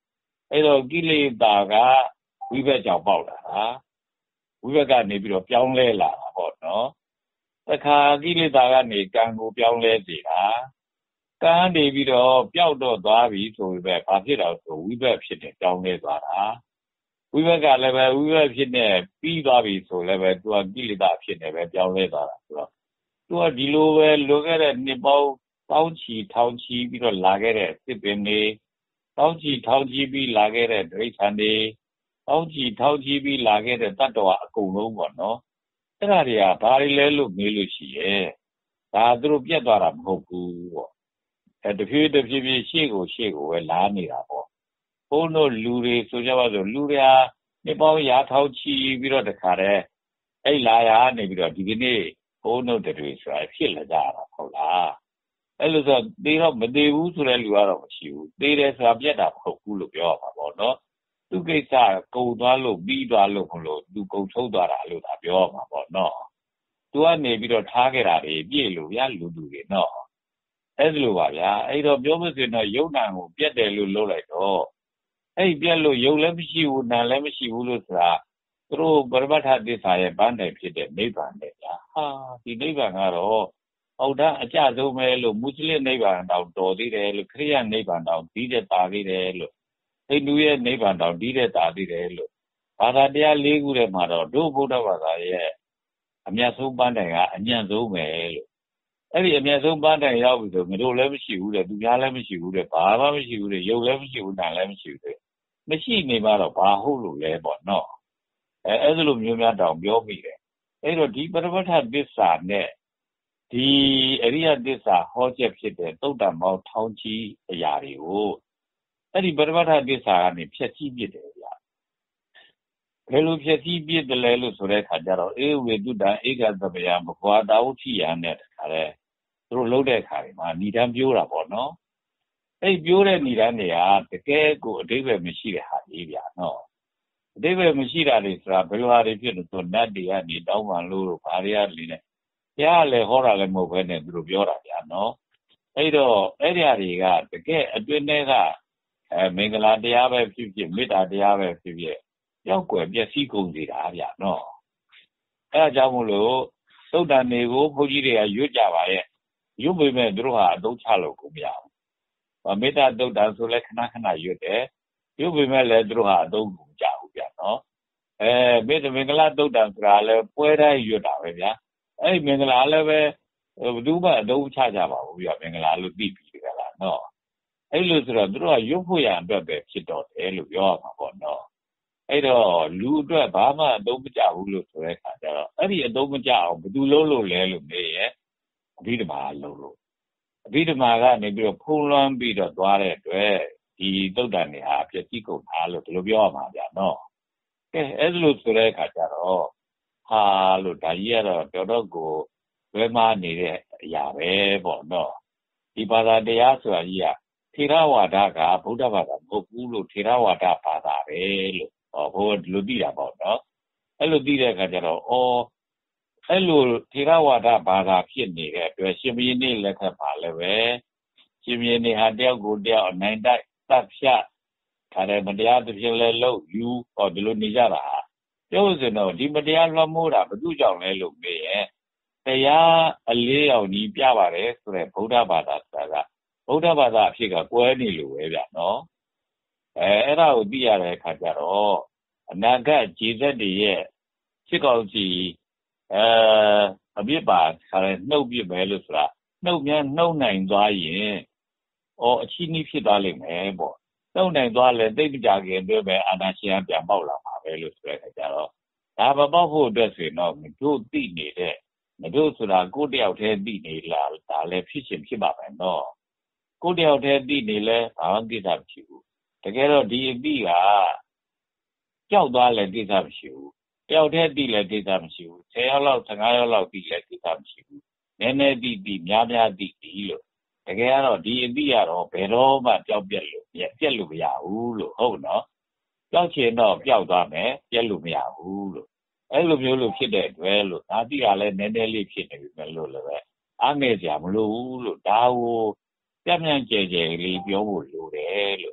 အဲ့တော့ကိလေသာကဝိဘက်ကြောင့်ပေါက်လာတာဝိဘက်ကနေပြီးတော့ပြောင်းလဲလာတာပေါ့နော်တခါကိလေသာကနေကံကိုပြောင်းလဲစေတာကံနေပြီးတော့ပျောက်တော့သွားပြီဆိုပြီးပဲဘာဖြစ်တော့ဆိုဝိဘက်ဖြစ်နေပြောင်းလဲသွားတာဝိဘက်ကလည်းပဲဝိဘက်ဖြစ်နေပြီးသွားပြီဆိုလည်းပဲသူကကိလေသာဖြစ်နေပဲပြောင်းလဲသွားတာဆိုတော့သူကဒီလိုပဲလွန်ခဲ့တဲ့နှစ်ပေါင်းတောင်းချီထောင်ချီပြီးတော့လာခဲ့တဲ့စစ်ပင်တွေတောင်းချီထောင်ချီပြီးလာခဲ့တဲ့ဒိဋ္ဌံတွေတောင်းချီထောင်ချီပြီးလာခဲ့တဲ့တတ္တဝါအကုန်လုံးပေါ့နော်အဲ့ဒါတွေကဘာတွေလဲလို့မေးလို့ရှိရဲ့ဒါသူတို့ပြတ်သွားတာမဟုတ်ဘူးပေါ့တဖြည်းဖြည်းရှေ့ကိုပဲလာနေတာပေါ့ဘုန်းတို့လူတွေဆိုကြပါစို့လူတွေဟာနှစ်ပေါင်းရာထောင်ချီပြီးတော့တခါတည်းအဲ့လာရနေပြီးတော့ဒီကနေ့ဘုန်းတို့တွေဆိုတာဖြစ်လာကြတာဟုတ်လားအဲ့လိုဆိုသေတော့မသေးဘူးဆိုတဲ့လူကတော့မရှိဘူးသေတယ်ဆိုတာပြတ်တာမဟုတ်ဘူးလို့ပြောရမှာပေါ့နော်သူကိစ္စကုန်သွားလို့ပြီးသွားလို့မလို့သူကုန်ထုတ်သွားတာလို့သာပြောရမှာပေါ့နော်သူကနေပြီးတော့ထားခဲ့တာတွေပြည့်လို့ဗျာလူသူတွေနော်အဲ့လိုပါဗျာအဲ့တော့ပြောမစင်တော့ယုံနာကိုပြတ်တယ်လို့လုပ်လိုက်တော့အဲ့ပြတ်လို့ယုံလည်းမရှိဘူးနာလည်းမရှိဘူးလို့ဆိုတာသူတို့ပရမတ္ထသစ္စာရဲ့ဗန်းတိုင်ဖြစ်တဲ့နိဗ္ဗာန်ပဲဗျာဟာဒီနိဗ္ဗာန်ကတော့အောက်တန်းအကျဆုံးပဲလို့မွတ်စလင်နိဗ္ဗာန်တောင်တော်သေးတယ်လို့ခရိယနိဗ္ဗာန်တောင်ပြီးတဲ့တာသေးတယ်လို့ဟိန္ဒူရဲ့နိဗ္ဗာန်တောင်ပြီးတဲ့တာသေးတယ်လို့ဘာသာတရား၄ခုထဲမှာတော့တို့ဗုဒ္ဓဘာသာရဲ့အမြတ်ဆုံးပန်းတိုင်ကအညံ့ဆုံးပဲလို့အဲ့ဒီအမြတ်ဆုံးပန်းတိုင်ရောက်ပြီဆိုငါတို့လည်းမရှိဘူးတဲ့သူများလည်းမရှိဘူးတဲ့ဘာမှမရှိဘူးတဲ့ယုတ်လည်းမရှိဘူးနာလည်းမရှိဘူးတဲ့မရှိနေမှတော့ဘာဟုတ်လို့လဲပေါ့နော်အဲ့ဒါလိုမျိုးများတောင်ပြောမိတယ်အဲ့တော့ဒီပရမတ္ထသစ္စာနဲ့ဒီအရိယသစ္စာဟောချက်ဖြစ်တဲ့သုတ်တံမောင်းထောင်းချီအရာတွေကိုအဲ့ဒီပရမတ္ထသစ္စာကနေဖြည့်ဆည်းပြစ်တယ်ဗျာဘယ်လိုဖြည့်ဆည်းပြစ်တယ်လဲလို့ဆိုတဲ့အခါကျတော့အေဝေတုတ္တဧကသဗ္ဗယမကွာတာဝဋ္ဌိယနဲ့တခါလဲသူတို့လုပ်တဲ့အခါတွေမှာဏိဒံပြိုးတာပေါ့နော်အဲ့ပြိုးတဲ့ဏိဒံတွေကတကယ်ကိုအဓိပ္ပာယ်မရှိတဲ့ဟာကြီးဗျာနော်အဓိပ္ပာယ်မရှိတာတွေဆိုတာဘယ်လိုဟာတွေဖြစ်လို့ဆိုနတ်တွေကနေတောင်းပန်လို့ဘာတွေကလေနဲ့တရားလည်းဟောတာလည်းမဟုတ်ဘဲနဲ့သူတို့ပြောတာဗျာနော်အဲ့တော့အဲ့ဒီဟာတွေကတကယ်အတွင်းထဲကမင်္ဂလာတရားပဲဖြစ်ဖြစ်မေတ္တာတရားပဲဖြစ်ဖြစ်ရောက်ွယ်ပျက်စီးကုန်စေတာဗျာနော်အဲ့ဒါကြောင့်မို့လို့သုတ်တန်တွေကိုဘုန်းကြီးတွေကရွတ်ကြပါရဲ့ရွတ်ပေမဲ့သူတို့ဟာအသုံးချလို့ကိုမရဘူးမေတ္တာသုတ်တန်ဆိုလဲခဏခဏရွတ်တယ်ရွတ်ပေမဲ့လည်းသူတို့ဟာအသုံးကိုမကြဘူးဗျာနော်မေတ္တာမင်္ဂလာသုတ်တန်ဆိုတာလဲပွဲတိုင်းရွတ်တာပဲဗျာအဲ့ဒီမင်္ဂလာလည်းပဲဘယ်သူမှအသုံးချကြပါဘူးဗျာမင်္ဂလာလို့သိပြီကြလားနော်အဲ့လိုဆိုတော့သူတို့ကရွတ်ဖို့ရအတွက်ပဲဖြစ်တော့တယ်လို့ပြောရမှာပေါ့နော်အဲ့တော့လူအတွက်ဘာမှအသုံးမကျဘူးလို့ဆိုတဲ့အခါကျတော့အဲ့ဒီအသုံးမကျအောင်ဘယ်သူလုပ်လို့လဲလို့မေးရဲ့အဘိဓမ္မာလုပ်လို့အဘိဓမ္မာကနေပြီးတော့ဖုံးလွှမ်းပြီးတော့သွားတဲ့အတွက်ဒီသုတ်တန်တွေဟာပြည့်စည်ကုန်တာလို့ဒီလိုပြောရမှာဗျာနော်ကဲအဲ့လိုဆိုတဲ့အခါကျတော့ဟာလို့ဒါကြီးကတော့တော်တော်ကိုလွဲမှားနေတဲ့အရာပဲပေါ့နော်ဒီဘာသာတရားဆိုတာကြီးကထေရဝါဒကဗုဒ္ဓဘာသာမဟုတ်ဘူးလို့ထေရဝါဒဘာသာပဲလို့ဘိုးဒီလိုသိတာပေါ့နော်အဲ့လိုသိတဲ့အခါကျတော့အဲ့လိုထေရဝါဒဘာသာဖြစ်နေတဲ့အတွက်ရှင်ဘုရင်နေလက်ထက်ပါလည်းပဲရှင်ဘုရင်နေဟာတယောက်ကိုတယောက်အနိုင်တိုက်တပ်ဖြတ်ခါတယ်မတရားသဖြင့်လဲလို့ယူဒီလိုနေကြတာပြောလို့ဆိုတော့ဒီမတရားလွှမ်းမိုးတာဘယ်သူကြောင့်လဲလို့မေးရင်တရားအလေးအောင်ကြီးပြပါတယ်ဆိုတဲ့ဗုဒ္ဓဘာသာဆိုတာကဗုဒ္ဓဘာသာအဖြစ်ကကွဲနေလို့ပဲဗျာနော်အဲ့ဒါကိုသိရတဲ့အခါကျတော့အနာဂတ်ခြေသက်တွေရဲ့စစ်ကောင်စီအပြစ်ပါခါလဲနှုတ်ပြမယ်လို့ဆိုတာနှုတ်နိုင်သွားရင်အချီးနှီးဖြစ်သွားလိမ့်မယ်ပေါ့နှုတ်နိုင်သွားလဲသိမကြခင်အတွက်ပဲအာဏာရှင်ပြန်ပေါက်လာမှာပဲလို့ဆိုတဲ့အခါကျတော့ဒါမပေါက်ဖို့အတွက်ဆိုရင်တော့တို့သိနေတဲ့တို့ဆိုတာကိုတယောက်တည်းသိနေလားဒါလည်းဖြစ်ရှင်ဖြစ်ပါမယ်နော်ကိုတယောက်တည်းသိနေလဲဘာမှကိစ္စမရှိဘူးတကယ်တော့ဒီအသိကကြောက်သွားလဲကိစ္စမရှိဘူးတယောက်တည်းသိလဲကိစ္စမရှိဘူး10ယောက်လောက်15ယောက်လောက်သိလဲကိစ္စမရှိဘူးနည်းနည်းသိများသိလို့တကယ်ကတော့ဒီအသိကတော့ဘယ်တော့မှပျောက်ပြက်လို့ပြက်လို့မရဘူးလို့ဟုတ်နော်ပျောက်ချင်တော့ပျောက်သွားမယ်ပြက်လို့မရဘူးလို့အဲ့လိုမျိုးလို့ဖြစ်တဲ့အတွက်လို့ဒါသိရလဲနည်းနည်းလေးဖြစ်နေပြီမဲ့လို့လည်းပဲအားငယ်စရာမလိုဘူးလို့ဒါကိုပြန့်ကျဲလေးပြောဖို့လိုတယ်လို့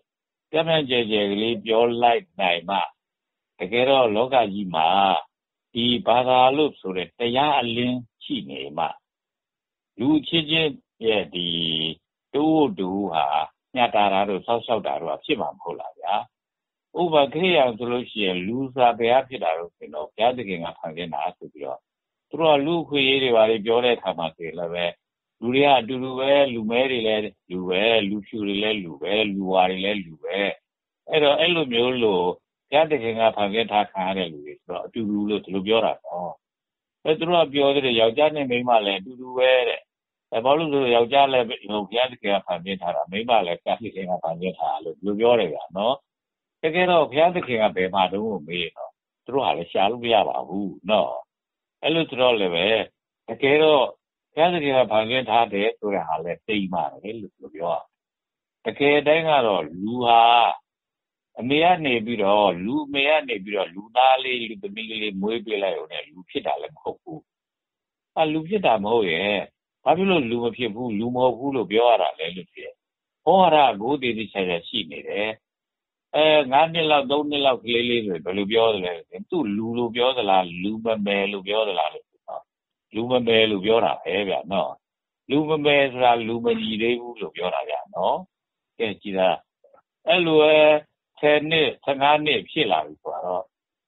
ပြပြကျဲကျဲကလေးပြောလိုက်နိုင်မှတကယ်တော့လောကကြီးမှာဒီဘာသာလို့ဆိုတဲ့တရားအလင်းရှိနေမှလူချင်းချင်းရဲ့ဒီတူတူဟာညတာတာတို့ဆောက်ရှောက်တာတို့ဖြစ်မှာမဟုတ်လားဗျာဥပခရိယာဆိုလို့ရှိရင်လူစားဘယ်အဖြစ်တာလို့ဆိုတော့ဘုရားသခင်ကဖန်ဆင်းတာဆိုပြီးတော့သူတို့ကလူခွေရေးတွေပါလေပြောတဲ့အခါမှာဆိုလည်းပဲလူတွေကအတူတူပဲလူမဲတွေလည်းလူပဲလူဖြူတွေလည်းလူပဲလူဝါတွေလည်းလူပဲအဲ့တော့အဲ့လိုမျိုးလို့ဘုရားသခင်ကဖန်ဆင်းထားခံရတဲ့လူတွေဆိုတော့အတူတူလို့ဒီလိုပြောတာတော့အဲ့သူတို့ကပြောတဲ့ယောက်ျားနဲ့မိန်းမလည်းအတူတူပဲတဲ့ဘာလို့လဲဆိုယောက်ျားလည်းဘုရားသခင်ကဖန်ဆင်းထားတာမိန်းမလည်းဘုရားသခင်ကဖန်ဆင်းထားတာလို့ဒီလိုပြောတယ်ဗျာနော်တကယ်တော့ဘုရားသခင်ကဘယ်မှာတုန်းကိုမေးတော့သူတို့ကလည်းရှာလို့မရပါဘူးနော်အဲ့လိုဆိုတော့လည်းပဲတကယ်တော့ဘုရားသခင်ကဖန်ဆင်းထားတယ်ဆိုတဲ့ဟာလည်းသိမှတယ်လို့ပြောတကယ်တိုင်းကတော့လူဟာအမေကနေပြီးတော့လူအမေကနေပြီးတော့လူသားလေးလူသမီးလေးမွေးပေးလိုက်ရုံနဲ့လူဖြစ်တာလည်းမဟုတ်ဘူးလူဖြစ်တာမဟုတ်ရဲ့ဘာဖြစ်လို့လူမဖြစ်ဘူးလူမဟုတ်ဘူးလို့ပြောရတာလဲလို့ဖြစ်ဟောရကိုတည်တည်ချာချာရှိနေတယ်9နှစ်လောက်3နှစ်လောက်ကလေးလေးဆိုဘယ်လိုပြောသလဲသူ့လူလို့ပြောသလားလူမမယ်လို့ပြောသလားလို့လူမမယ်လို့ပြောတာပဲဗျာနော်လူမမယ်ဆိုတာလူမကြီးသေးဘူးလို့ပြောတာဗျာနော်ကဲကြည်သာအဲ့လို10နှစ်15နှစ်ဖြစ်လာပြီဆိုတော့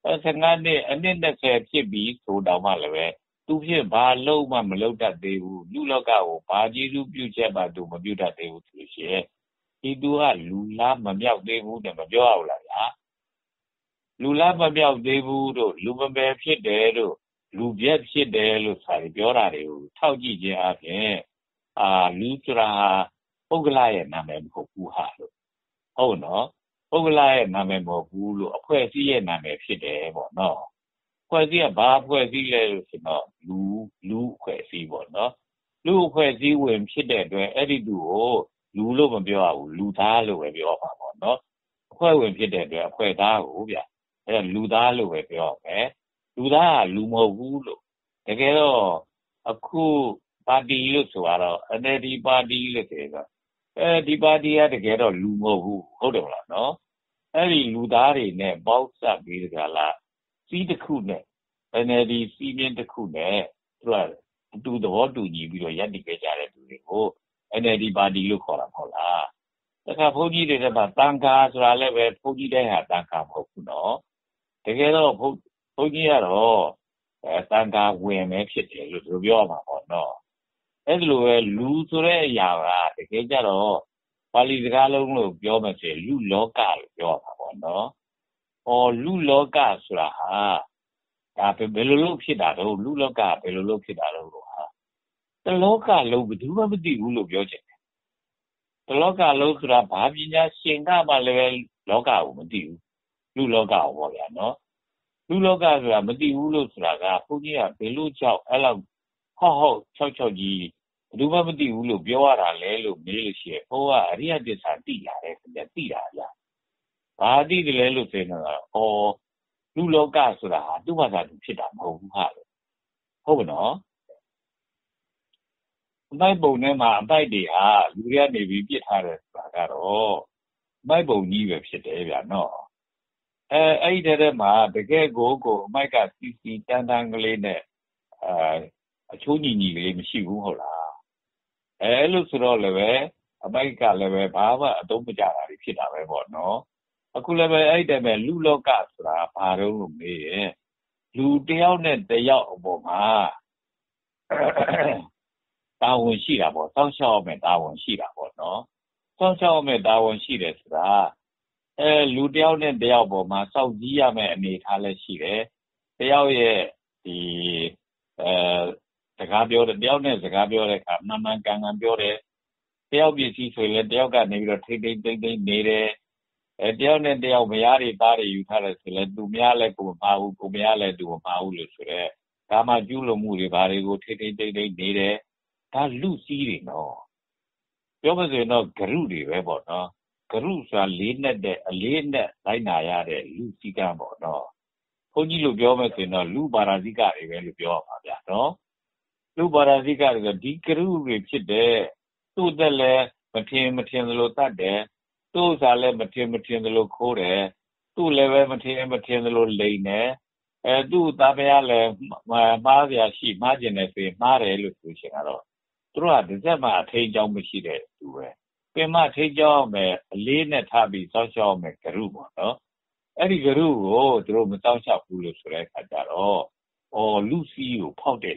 15နှစ်အနှစ်20ဖြစ်ပြီဆိုတော့မှလည်းပဲသူဖြစ်ဘာလုံးမှမလုပ်တတ်သေးဘူးလူလောကကိုဘာကျေးဇူးပြုချက်မှသူမပြုတတ်သေးဘူးဆိုရှင်ဒီသူကလူလားမမြောက်သေးဘူးနဲ့မပြောရဘူးလားဗျာလူလားမမြောက်သေးဘူးတို့လူမပဲဖြစ်တယ်တို့လူပြက်ဖြစ်တယ်လို့ဆိုပြီးပြောတာတွေကိုထောက်ကြည့်ခြင်းအပြင်လူဆိုတာပုဂ္ဂလရဲ့နာမည်မဟုတ်ဘူးဟာလို့ဟုတ်နော်ပုဂ္ဂလရဲ့နာမည်မဟုတ်ဘူးလို့အဖွဲ့အစည်းရဲ့နာမည်ဖြစ်တယ်ပေါ့နော်အဖွဲ့အစည်းကဘာအဖွဲ့အစည်းလဲလို့ဆိုတော့လူအဖွဲ့အစည်းပေါ့နော်လူအဖွဲ့အစည်းဝင်ဖြစ်တဲ့အတွက်အဲ့ဒီသူကိုလူလို့မပြောရဘူးလူသားလို့ပဲပြောပါပေါ့နော်အဖွဲ့ဝင်ဖြစ်တဲ့အတွက်အဖွဲ့သားကိုဗျအဲ့လူသားလို့ပဲပြောမယ်လူသားကလူမဟုတ်ဘူးလို့တကယ်တော့အခုပါတီလို့ဆိုတော့ NLD ပါတီလို့ဆိုတော့ဒီပါတီကတကယ်တော့လူမဟုတ်ဘူးဟုတ်တယ်မလားနော်အဲ့ဒီလူသားတွေနဲ့ပေါက်ဆက်ပြီးကြလားစီးတစ်ခုနဲ့ NLD စီးပြင်းတစ်ခုနဲ့သူကအတူသဘောတူညီပြီးတော့ရပ်တည်ခဲ့ကြတဲ့သူတွေကို NLD ပါတီလို့ခေါ်တာမဟုတ်လားတခါဘုန်းကြီးတွေတဲ့မှာတန်ခါဆိုတာလည်းပဲဘုန်းကြီးတဲ့ဟာတန်ခါမဟုတ်ဘူးနော်တကယ်တော့ဘုန်းကြီးကတော့တန်ခါဝင်ပဲဖြစ်တယ်လို့သူပြောမှာပေါ့နော်အဲ့ဒါလိုပဲလူဆိုတဲ့အရာကတကယ်ကြတော့ပါဠိစကားလုံးလို့ပြောမှဆိုလူလောကလို့ပြောတာပေါ့နော်လူလောကဆိုတာဟာဒါဘယ်လိုလုပ်ဖြစ်တာတော့လူလောကဘယ်လိုလုပ်ဖြစ်တာတော့ဟာတလောကလုံးဘယ်သူမှမသိဘူးလို့ပြောချင်တယ်တလောကလုံးဆိုတာဘာပညာရှင်ကမှလည်းလောကကိုမသိဘူးလူလောကကိုပေါ့ဗျာနော်လူလောကဆိုတာမသိဘူးလို့ဆိုတာကဘုန်းကြီးကဘယ်လိုကြောက်အဲ့လောက်6ကြီးဘယ်သူမှမသိဘူးလို့ပြောရတာလဲလို့မေးလို့ရှိရင်ဟိုကအရိယသစ္စာသိလာတယ်ခင်ဗျသိတာဗျာဘာသိတယ်လဲလို့ဆိုတော့လူလောကဆိုတာဟာသူ့ဘာသာသူဖြစ်တာမဟုတ်ဘူးဟာလို့ဟုတ်ပါနော်အမိုက်ပုံထဲမှာအမိုက်တွေဟာလူတွေကနေပြီးပြစ်ထားတယ်ဆိုတာကတော့အမိုက်ပုံကြီးပဲဖြစ်တယ်ဗျာနော်အဲ့ဒီထဲမှာတကယ်ကိုအမိုက်ကစီတန်းကလေးနဲ့အချိုးညီကလေးမရှိဘူးဟုတ်လားအဲ့လိုဆိုတော့လည်းပဲအမိုက်ကလည်းပဲဘာမှအသုံးမကျတာဖြစ်တာပဲပေါ့နော်အခုလည်းပဲအဲ့ဒီတည်းပဲလူလောကဆိုတာဘာတော့လို့မေးရင်လူတယောက်နဲ့တယောက်အပေါ်မှာတာဝန်ရှိတာပေါ့စောင့်ရှောက်ရမယ်တာဝန်ရှိတာပေါ့နော်စောင့်ရှောက်ရမယ်တာဝန်ရှိတယ်ဆိုတာလူတယောက်နဲ့တယောက်ပေါ်မှာစောင့်ကြည့်ရမယ်အနေထားလည်းရှိတယ်တယောက်ရဲ့ဒီစကားပြောတယ်တယောက်နဲ့စကားပြောတဲ့အခါမှန်မှန်ကန်ကန်ပြောတယ်တယောက်ပစ္စည်းဆိုရင်တယောက်ကနေပြီးတော့ထိတ်နေတယ်တယောက်နဲ့တယောက်မယားတွေသားတွေယူထားတယ်ဆိုလည်းသူများလည်းကိုမပါဘူးကိုမယားလည်းသူမပါဘူးလို့ဆိုတော့ဒါမှကျူးလွန်မှုတွေဘာတွေကိုထိတ်နေတယ်ဒါလူစည်းတွေနော်ပြောမစရင်တော့ဂရုတွေပဲပေါ့နော်ဂရုဆိုတာလေးနဲ့တဲ့အလေးနဲ့လိုက်နာရတဲ့လူစည်းကမ်းပေါ့နော်ဘုန်းကြီးလို့ပြောမစရင်တော့လူပါရာဇိကတွေပဲလို့ပြောရမှာဗျာနော်လူပါရာဇိကတွေကဒီဂရုတွေဖြစ်တယ်သူ့သက်လည်းမထင်သလိုတတ်တယ် tu sa le matin the lo kore, tu level matin the lo lane, tu tapia le maria sheep, margin as a mare illusion. Throughout the Zema, take down machine to it. Pema take down me, lean at happy, social me, Garuba, no? Any Garu, through Matasha Pulis, or Lucy, powder,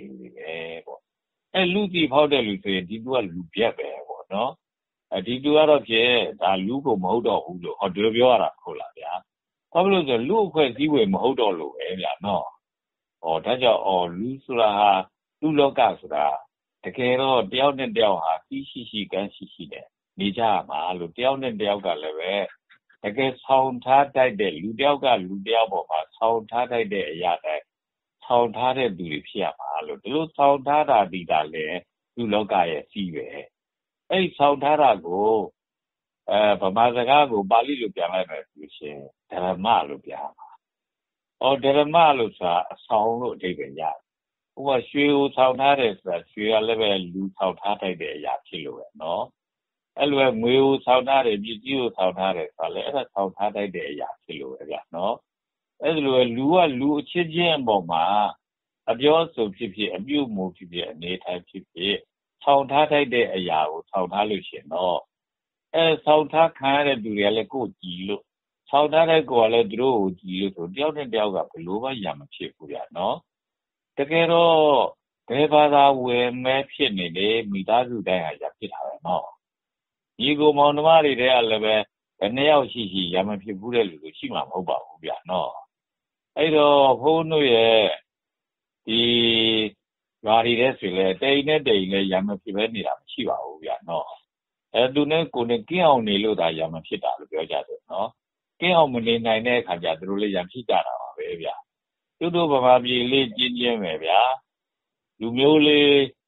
and Lucy powder, did well, Lupia, no? I did do out of here, that Lugo Modo, or Druviora, Cola, yeah. Pablo the Luke where he will Modo, no? Or Taja or Lusura, Lulocasura. တကယ်တော့တယောက်နဲ့တယောက်ဟာပြီးရှိကန်းရှိတယ်နေကြမှာလို့တယောက်နဲ့တယောက်ကလည်းပဲတကယ်ဆောင်ထားတတ်တဲ့လူတယောက်ကလူတယောက်ပေါ်မှာဆောင်ထားတတ်တဲ့အရာတိုင်းဆောင်ထားတဲ့သူတွေဖြစ်ရမှာလို့ဒီလိုဆောင်ထားတာဒီတာလဲလူလောကရဲ့စီးပဲအဲ့ဆောင်ထားတာကိုဗမာစကားကိုပါဠိလိုပြန်လိုက်မယ်ဆိုရှင်ဓမ္မလို့ပြန်ပါဓမ္မလို့ဆိုတာအဆောင်လို့အဓိပ္ပာယ်ရတယ်ဥပမာရွှေကိုဆောင်းထားတယ်ဆိုတာရွှေကလည်းပဲလူဆောင်းထားတိုက်တဲ့အရာဖြစ်လို့ပဲနော်အဲ့လိုပဲငွေကိုဆောင်းထားတယ်ပစ္စည်းကိုဆောင်းထားတယ်ဆိုတာလည်းအဲ့ဒါဆောင်းထားတိုက်တဲ့အရာဖြစ်လို့ပဲဗျနော်အဲ့လိုပဲလူကလူအချင်းချင်းအပေါ်မှာအပြောဆိုဖြစ်ဖြစ်အပြုမှုဖြစ်ဖြစ်အနေထိုင်ဖြစ်ဖြစ်ဆောင်းထားတိုက်တဲ့အရာကိုဆောင်းထားလို့ရှင်တော့ဆောင်းထားခံရတဲ့သူတွေကလည်းကိုယ်ကြည်လို့ဆောင်းထားတဲ့ကိုယ်ကလည်းသူတို့ကိုကြည်လို့ဆိုတယောက်နဲ့တယောက်ကဘယ်လိုမှရမဖြစ်ဘူးဗျနော်တကယ်တော့ဘယ်ဘာသာဝင်မဲဖြစ်နေလေမိသားစုတိုင်းဟာရဖြစ်တာပဲနော်ဒီကိုမောင်နှမတွေတဲ့ကလည်းပဲဘယ်နှစ်ယောက်ရှိရမဖြစ်ဘူးတဲ့လူတွေရှိမှာမဟုတ်ပါဘူးဗျနော်အဲ့တော့ဘုန်းတို့ရဲ့ဒီဓာရီတဲ့ဆိုလေတိန်နဲ့တိန်လည်းရမဖြစ်ပဲနေတာမရှိပါဘူးဗျနော်သူနဲ့ကိုယ်နဲ့ကင်းအောင်နေလို့ဒါရမဖြစ်တာလို့ပြောကြတယ်နော်ကင်းအောင်မနေနိုင်တဲ့အခါကျသူတို့လည်းရဖြစ်ကြတာပါပဲဗျတို့ဗမာပြည်လေးကျင်းမယ်ဗျာလူမျိုးလေး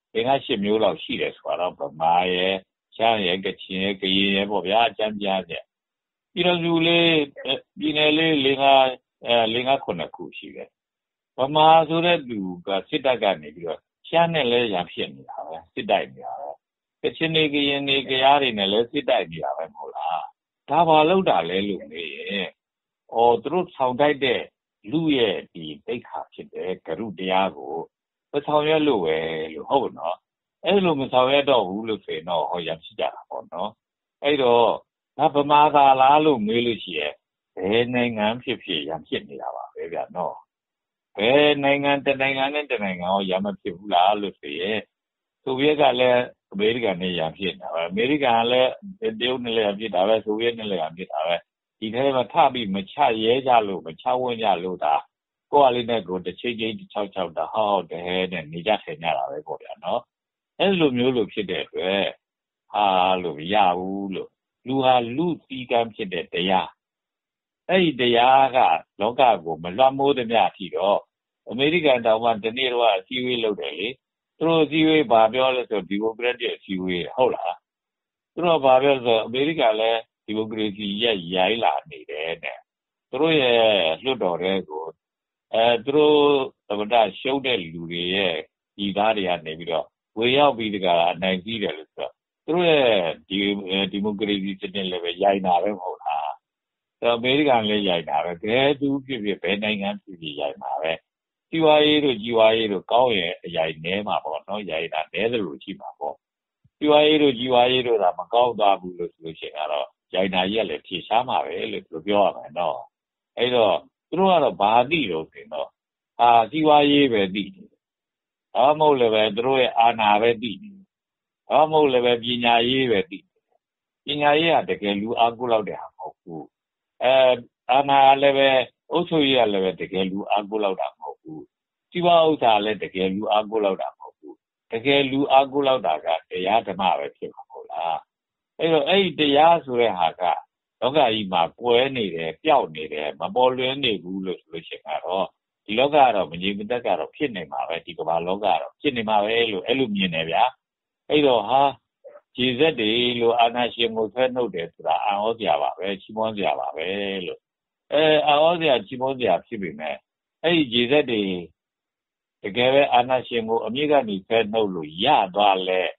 58မျိုးလောက်ရှိတယ်ဆိုတော့ဗမာရဲ့ရှမ်းရဲ့ကချင်ရဲ့ကရင်ရဲ့ပေါ့ဗျာအကျမ်းပြားတဲ့ပြည်တော်စုလေးပြည်နယ်လေး5-9ခုရှိတယ်ဗမာဆိုတဲ့လူကစစ်တပ်ကနေပြီးတော့ရှမ်းနဲ့လည်းရဖြစ်နေတာပဲစစ်တိုက်နေတာပဲကချင်နေကရင်နေကရားတွေနဲ့လည်းစစ်တိုက်နေတာပဲမဟုတ်လားဒါဘာလို့တာလဲလို့နေရင်သူတို့ဆောင်တိုက်တဲ့လူရဲ့ဒီတိတ်ခါဖြစ်တဲ့ဂရုတရားကိုမဆောင်ရွက်လို့ပဲလို့ဟုတ်နော်အဲ့လိုမဆောင်ရွက်တော့ဘူးလို့ဆိုရင်တော့ဟောရဖြစ်ကြတာပေါ့နော်အဲ့တော့ဒါဗမာသာလားလို့မေးလို့ရှိရဲ့ဘယ်နိုင်ငံဖြစ်ရဖြစ်နေတာပါပဲဗျာနော်ဘယ်နိုင်ငံတနိုင်ငံနဲ့တနိုင်ငံရောရမဖြစ်ဘူးလားလို့ဆိုရင်ဆိုဗီယက်ကလည်းအမေရိကန်နဲ့ရဖြစ်နေတာပဲအမေရိကန်ကလည်းတရုတ်နဲ့လည်းဖြစ်တာပဲဆိုဗီယက်နဲ့လည်းဖြစ်တာပဲဒီထဲမှာထပြီးမချရဲကြလို့မချဝန်းကြလို့ဒါကိုယ်အလေးနဲ့ကိုတစ်ချိန်6တာဟုတ်တယ်နဲ့နေကြထိုင်ကြတာပဲပေါ့ဗျာနော်အဲ့လိုမျိုးလို့ဖြစ်တဲ့အတွက်လို့မရဘူးလို့လူဟာလူစီကံဖြစ်တဲ့တရားအဲ့ဒီတရားကလောကကိုမလွှမ်းမိုးသမျှအထိတော့အမေရိကန်တောင်မှဒီနေ့တော့အစည်းအဝေးလုပ်တယ်လေသူတို့အစည်းအဝေးဘာပြောလဲဆိုဒီမိုကရက်တစ်အစည်းအဝေးဟုတ်လားသူတို့ဘာပြောဆိုအမေရိကန်လည်းဒီမိုကရေစီရဲ့ရိုင်းလာနေတယ်တဲ့သူတို့ရဲ့လွှတ်တော်တွေကိုသူတို့သမ္မတရှုံးတဲ့လူတွေရဲ့ဒီသားတွေကနေပြီးတော့ဝေရောက်ပြီးတကအနိုင်ကြီးတယ်လို့ဆိုတော့သူတို့ရဲ့ဒီမိုကရေစီစနစ်လည်းပဲရိုင်းတာပဲမဟုတ်လားအမေရိကန်လည်းရိုက်တာပဲဘယ်သူဖြစ်ဘယ်နိုင်ငံဖြစ်ရိုက်မှာပဲစီဝါရေးတို့ကြီးဝါရေးတို့ကောင်းရဲ့အရိုက်နဲမှာပေါ့နော်ရိုက်တာနဲသလိုရှိမှာပေါ့စီဝါရေးတို့ကြီးဝါရေးတို့ကမကောင်းသွားဘူးလို့ဆိုလို့ရှိရင်ကတော့ရိုက်တာရက်လည်းဖြေရှားမှာပဲလို့ပြောရမှာနော်အဲ့တော့သူတို့ကတော့ဘာသိတော့ဆိုတော့စီဝါရေးပဲသိတယ်ဒါမှမဟုတ်လည်းပဲသူတို့ရဲ့အာဏာပဲသိတယ်ဒါမှမဟုတ်လည်းပဲပညာရေးပဲသိတယ်ပညာရေးကတကယ်လူအားကိုးလောက်တဲ့ဟာမဟုတ်ဘူးအာဏာလည်းပဲအုပ်ချုပ်ရေးကလည်းပဲတကယ်လူအားကိုးလောက်တာမဟုတ်ဘူးစီဝါဥစ္စာလည်းတကယ်လူအားကိုးလောက်တာမဟုတ်ဘူးတကယ်လူအားကိုးလောက်တာကတရားဓမ္မပဲဖြစ်မှာဟုတ်လားအဲ့တော့အဲ့ဒီတရားဆိုတဲ့ဟာကလောကကြီးမှာကွဲနေတယ်ပျောက်နေတယ်မပေါ်လွင်နေဘူးလို့ဆိုလို့ရှိရင်တော့ဒီလောကကတော့မငြိမ်မသက်ကတော့ဖြစ်နေမှာပဲဒီကမ္ဘာလောကကတော့ဖြစ်နေမှာပဲလို့အဲ့လိုမြင်တယ်ဗျာအဲ့တော့ခြေဆက်တွေလို့အာနာရှင်ကိုဆွဲနှုတ်တယ်ဆိုတာအံ့ဩစရာပါပဲချီးမွမ်းစရာပါပဲလို့အံ့ဩစရာချီးမွမ်းစရာဖြစ်ပေမဲ့အဲ့ဒီခြေဆက်တွေတကယ်ပဲအာနာရှင်ကိုအမြင့်ကနေဆွဲနှုတ်လို့ရသွားလဲ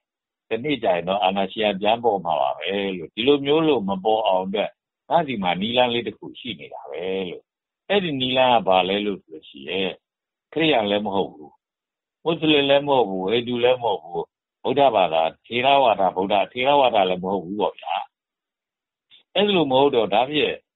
ဒီနေ့ကျရင်တော့အာဏာရှင်ပြန်ပေါ်မှာပါပဲလို့ဒီလိုမျိုးလို့မပေါ်အောင်အတွက်ငါဒီမှာနီလန်းလေးတစ်ခုရှိနေတာပဲလို့အဲ့ဒီနီလန်းကဘာလဲလို့ဆိုလို့ရှိရဲ့ခရိယန်လည်းမဟုတ်ဘူးမွတ်စလင်လည်းမဟုတ်ဘူးဟိန္ဒူလည်းမဟုတ်ဘူးဗုဒ္ဓဘာသာထေရဝါဒဗုဒ္ဓထေရဝါဒလည်းမဟုတ်ဘူးပေါ့ဗျာအဲ့လိုမဟုတ်တော့ဒါဖြင့်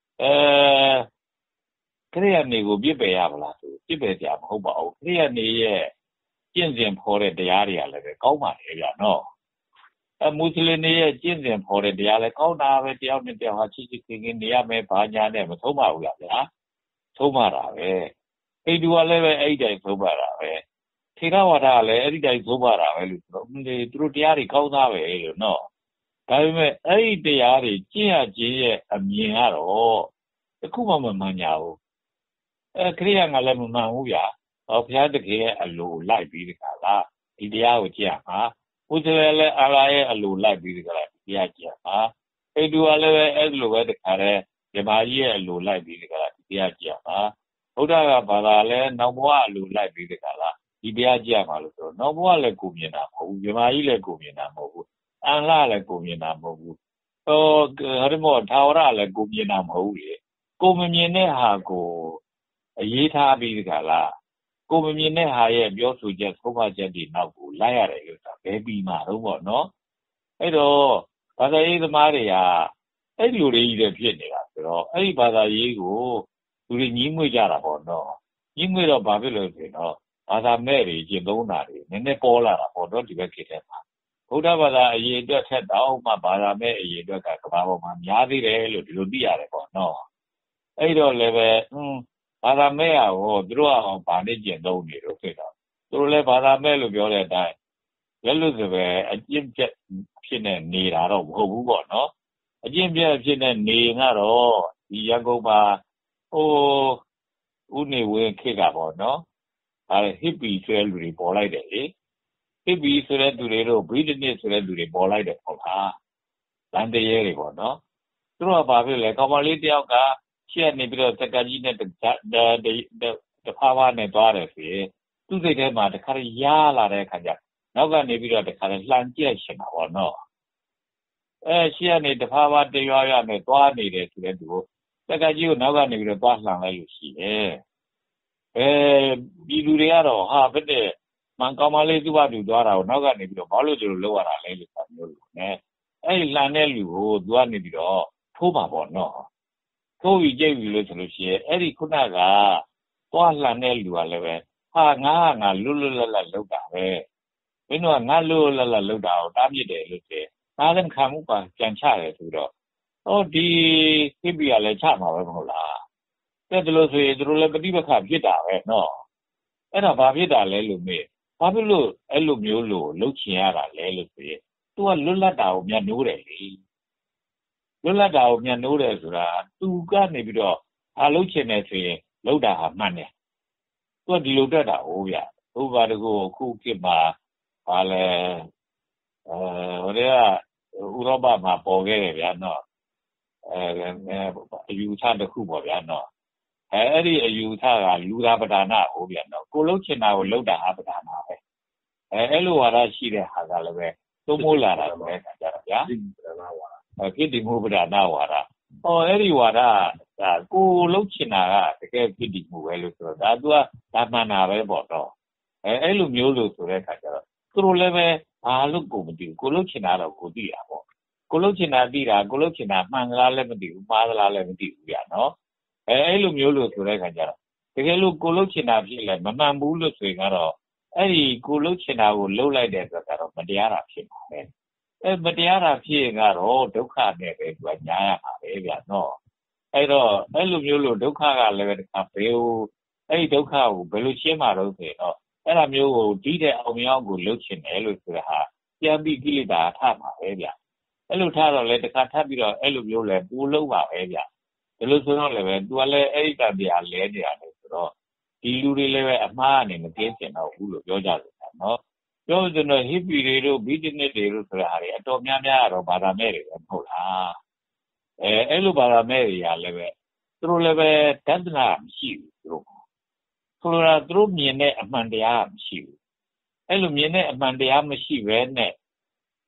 ခရိယန်တွေကိုပြစ်ပယ်ရမလားဆိုပြစ်ပယ်ကြမဟုတ်ပါဘူးခရိယန်တွေရဲ့ကျင့်စဉ်ဖော်တဲ့တရားတွေကလည်းပဲကောင်းပါလေဗျာနော်မွတ်စလင်တွေရဲ့ကျင့်စဉ်ဖော်တဲ့တရားလည်းကောင်းတာပဲတယောက်နဲ့တယောက်ဟာချစ်ချစ်ခင်ခင်နေရမယ်ဘာညာနဲ့မဆုံးပါဘူးဗျာဆုံးပါတာပဲဟိန္ဒူကလည်းပဲအဲ့ဒီတိုင်ဆုံးပါတာပဲထေရဝါဒကလည်းအဲ့ဒီတိုင်ဆုံးပါတာပဲလို့ဆိုတော့သူတို့တရားတွေကောင်းသားပဲလို့နော်ဒါပေမဲ့အဲ့ဒီတရားတွေကျင့်ရခြင်းရဲ့အမြင်ကတော့တခုမှမမှန်ကြဘူးခရိယန်ကလည်းမမှန်ဘူးဗျာဘုရားတကယ်ရဲ့အလိုလိုက်ပြီးတခါလားဒီတရားကိုကြည့်ရမှာဘုရားလည်းအာလာရဲ့အလိုလိုက်ပြီးတခါလားဒီတရားကြည့်ရမှာဟိန္ဒူကလည်းပဲအဲ့လိုပဲတခါတည်းဓမ္မကြီးရဲ့အလိုလိုက်ပြီးတခါလားဒီတရားကြည့်ရမှာဗုဒ္ဓကဘာသာလည်းနောက်ဘဝအလိုလိုက်ပြီးတခါလားဒီတရားကြည့်ရမှာလို့ဆိုတော့နောက်ဘဝလည်းကိုမြင်တာမဟုတ်ဘူးဓမ္မကြီးလည်းကိုမြင်တာမဟုတ်ဘူးအန်လာလည်းကိုမြင်တာမဟုတ်ဘူးဟိုမောထာဝရလည်းကိုမြင်တာမဟုတ်ဘူးလေကိုမမြင်တဲ့ဟာကိုအရေးထားပြီးတခါလားကိုမမြင်တဲ့ဟာရဲ့ပြောဆိုချက်သုံးပါချက်တွေနောက်ကိုလိုက်ရတယ်လို့ဆိုတာဘယ်ပြီးမှာတော့ပေါ့နော်အဲ့တော့ဘာသာရေးသမားတွေကအဲ့လိုတွေကြီးတွေဖြစ်နေတာဆိုတော့အဲ့ဒီဘာသာရေးကိုသူတွေညှိမွေ့ကြတာပေါ့နော်ညှိမွေ့တော့ဘာဖြစ်လို့ဆိုတော့ဘာသာမဲ့တွေကျင့်သုံးတာတွေနည်းနည်းပေါ်လာတာပေါ့နော်ဒီဘက်ခေတ်ထဲမှာဗုဒ္ဓဘာသာအရေးအတွက်ထက်တော့မှဘာသာမဲ့အရေးအတွက်ကကမ္ဘာပေါ်မှာများသေးတယ်လို့ဒီလိုသိရတယ်ပေါ့နော်အဲ့တော့လည်းပဲဘာသာမဲ့ရောသူတို့အောင်ဗာနဲ့ကျင့်သုံးနေလို့ဖြစ်တော့သူတို့လည်းဘာသာမဲ့လို့ပြောတဲ့အတိုင်းလက်လွတ်ဆိုပဲအကျင့်ပြတ်ဖြစ်နေနေတာတော့မဟုတ်ဘူးပေါ့နော်အကျင့်ပြတ်ဖြစ်နေနေကတော့ဒီရန်ကုန်မှာဥနေဝင်းခေတ်ကပေါ့နော်ဟစ်ပီဆိုတဲ့လူတွေပေါ်လိုက်တယ်လေဟစ်ပီဆိုတဲ့လူတွေတို့ဘီဒနစ်ဆိုတဲ့လူတွေပေါ်လိုက်တယ်ပေါ့လားလမ်းတရဲတွေပေါ့နော်သူတို့ကဘာဖြစ်လဲကောင်မလေးတယောက်ကရှေ့နေပြီးတော့စက်ကကြီးနဲ့တဖားဖားနဲ့သွားတယ်ဆိုရင်သူ့စိတ်ထဲမှာတခါတည်းရလာတဲ့အခါကျနောက်ကနေပြီးတော့တခါတည်းလှမ်းကြည့်ရှင်တာပေါ့နော်ရှေ့ကနေတဖားဖားတရွာရွာနဲ့သွားနေတယ်ဆိုတဲ့သူကိုစက်ကကြီးကိုနောက်ကနေပြီးတော့သွားလှမ်းလိုက်လို့ရှိတယ်ဒီလူတွေကတော့ဟာဘယ်တဲ့မန်ကောင်မလေးသူ့ဘာသူသွားတာကိုနောက်ကနေပြီးတော့ဘာလို့ကျွန်တော်လောက်ရတာလဲလို့ပြောလို့နဲ့အဲ့လှမ်းတဲ့လူကိုသူကနေပြီးတော့ထိုးပါပေါ့နော်ထိုးပြီးကြိတ်ပြီးလို့ဆိုလို့ရှိရင်အဲ့ဒီခုနကသွားလှမ်းတဲ့လူကလည်းပဲဟာငါလွတ်လပ်လောက်တာပဲမင်းတို့ကငါလွတ်လပ်လောက်တာကိုတားမြစ်တယ်လို့ဆိုရင်ငါလည်းခံမှုပါကြံချတယ်ဆိုတော့ဒီသိပြီကလည်းချမှာပဲမဟုတ်လားတဲ့ဒါလို့ဆိုရင်တို့လည်းပฏิပက္ခဖြစ်တာပဲနော်အဲ့ဒါဘာဖြစ်တာလဲလို့မေးဘာဖြစ်လို့အဲ့လိုမျိုးလို့လှုပ်ချင်ရတာလဲလို့ဆိုရင်သူကလွတ်လပ်တာကိုမြတ်နိုးတယ်လေလွတ်လပ်တာကိုမြတ်နိုးတယ်ဆိုတာသူကနေပြီးတော့လှုပ်ချင်တယ်ဆိုရင်လှုပ်တာဟာမှန်တယ်သူကဒီလိုတက်တာဟုတ်ဗျဥပမာတကူအခုခေတ်မှာဘာလဲဟိုတည်းကဥရောပမှာပေါ်ခဲ့တယ်ဗျာနော်အယူဆတစ်ခုပေါ့ဗျာနော်အဲ့ဒီအယူဆကလူသားပဒါနဟုတ်ဗျာနော်ကိုလှုပ်ချင်တာကိုလှုပ်တာဟာပဒါနပဲအဲ့လိုဝါဒရှိတဲ့ဟာကလည်းပဲသုံးမိုးလာတာပဲခါကြတော့ဗျာကိတ္တိမိုးပဒါနဝါဒအဲ့ဒီဝါဒကကိုလှုပ်ချင်တာကတကယ်ကိတ္တိမိုးပဲလို့ဆိုတော့ဒါမှန်တာပဲပေါ့တော့အဲ့လိုမျိုးလို့ဆိုတဲ့ခါကျတော့သူတို့လည်းပဲဘာလို့ကိုမသိဘူးကိုလှုပ်ချင်တာတော့ကိုသိတာပေါ့ကိုလှုပ်ချင်တာသိတာကိုလှုပ်ချင်တာမှန်သလားလည်းမသိဘူးမှားသလားလည်းမသိဘူးဗျာနော်အဲ့လိုမျိုးလို့ဆိုတဲ့ခါကျတော့တကယ်လို့ကိုလှုပ်ချင်တာဖြစ်လဲမမှန်ဘူးလို့ဆိုရင်ကတော့အဲ့ဒီကိုလှုပ်ချင်တာကိုလှုပ်လိုက်တဲ့အတွက်ကတော့မတရားတာဖြစ်ပါပဲမတရားတာဖြစ်ရင်ကတော့ဒုက္ခနဲ့ပဲသူကညားရပါပဲဗျာနော်အဲ့တော့အဲ့လိုမျိုးလို့ဒုက္ခကလည်းပဲတခါဘယ်ဟိုအဲ့ဒီဒုက္ခကိုဘယ်လိုရှင်းမှာတော့ဆိုရင်တော့အဲ့လိုမျိုးကိုဒီတဲ့အောင်မြောင်းကိုလှုပ်ချင်တယ်လို့ဆိုတာဟာပြန်ပြီးကိလေသာထမှာပဲဗျာအဲ့လိုထားတော့လေတခါထပ်ပြီးတော့အဲ့လိုမျိုးလဲပူလုံးပါပဲဗျာဒါလို့ဆိုတော့လည်းပဲသူကလည်းအဲ့ဒီတတရားလဲနေရတယ်ဆိုတော့ဒီလူတွေလည်းပဲအမှားအနေနဲ့ကင်းစင်တော့ဘူးလို့ပြောကြတယ်နော်ပြောဆိုတော့ဟိပီတွေတို့ဘီဒနစ်တွေတို့ဆိုတာဟာတွေအတော်များများတော့ဘာသာမဲ့တွေပဲမဟုတ်လားအဲ့လိုဘာသာမဲ့တွေကလည်းပဲသူတို့လည်းပဲတန်တနာမရှိဘူးသူတို့ဆိုတော့သူတို့မြင်တဲ့အမှန်တရားမရှိဘူးအဲ့လိုမြင်တဲ့အမှန်တရားမရှိပဲနဲ့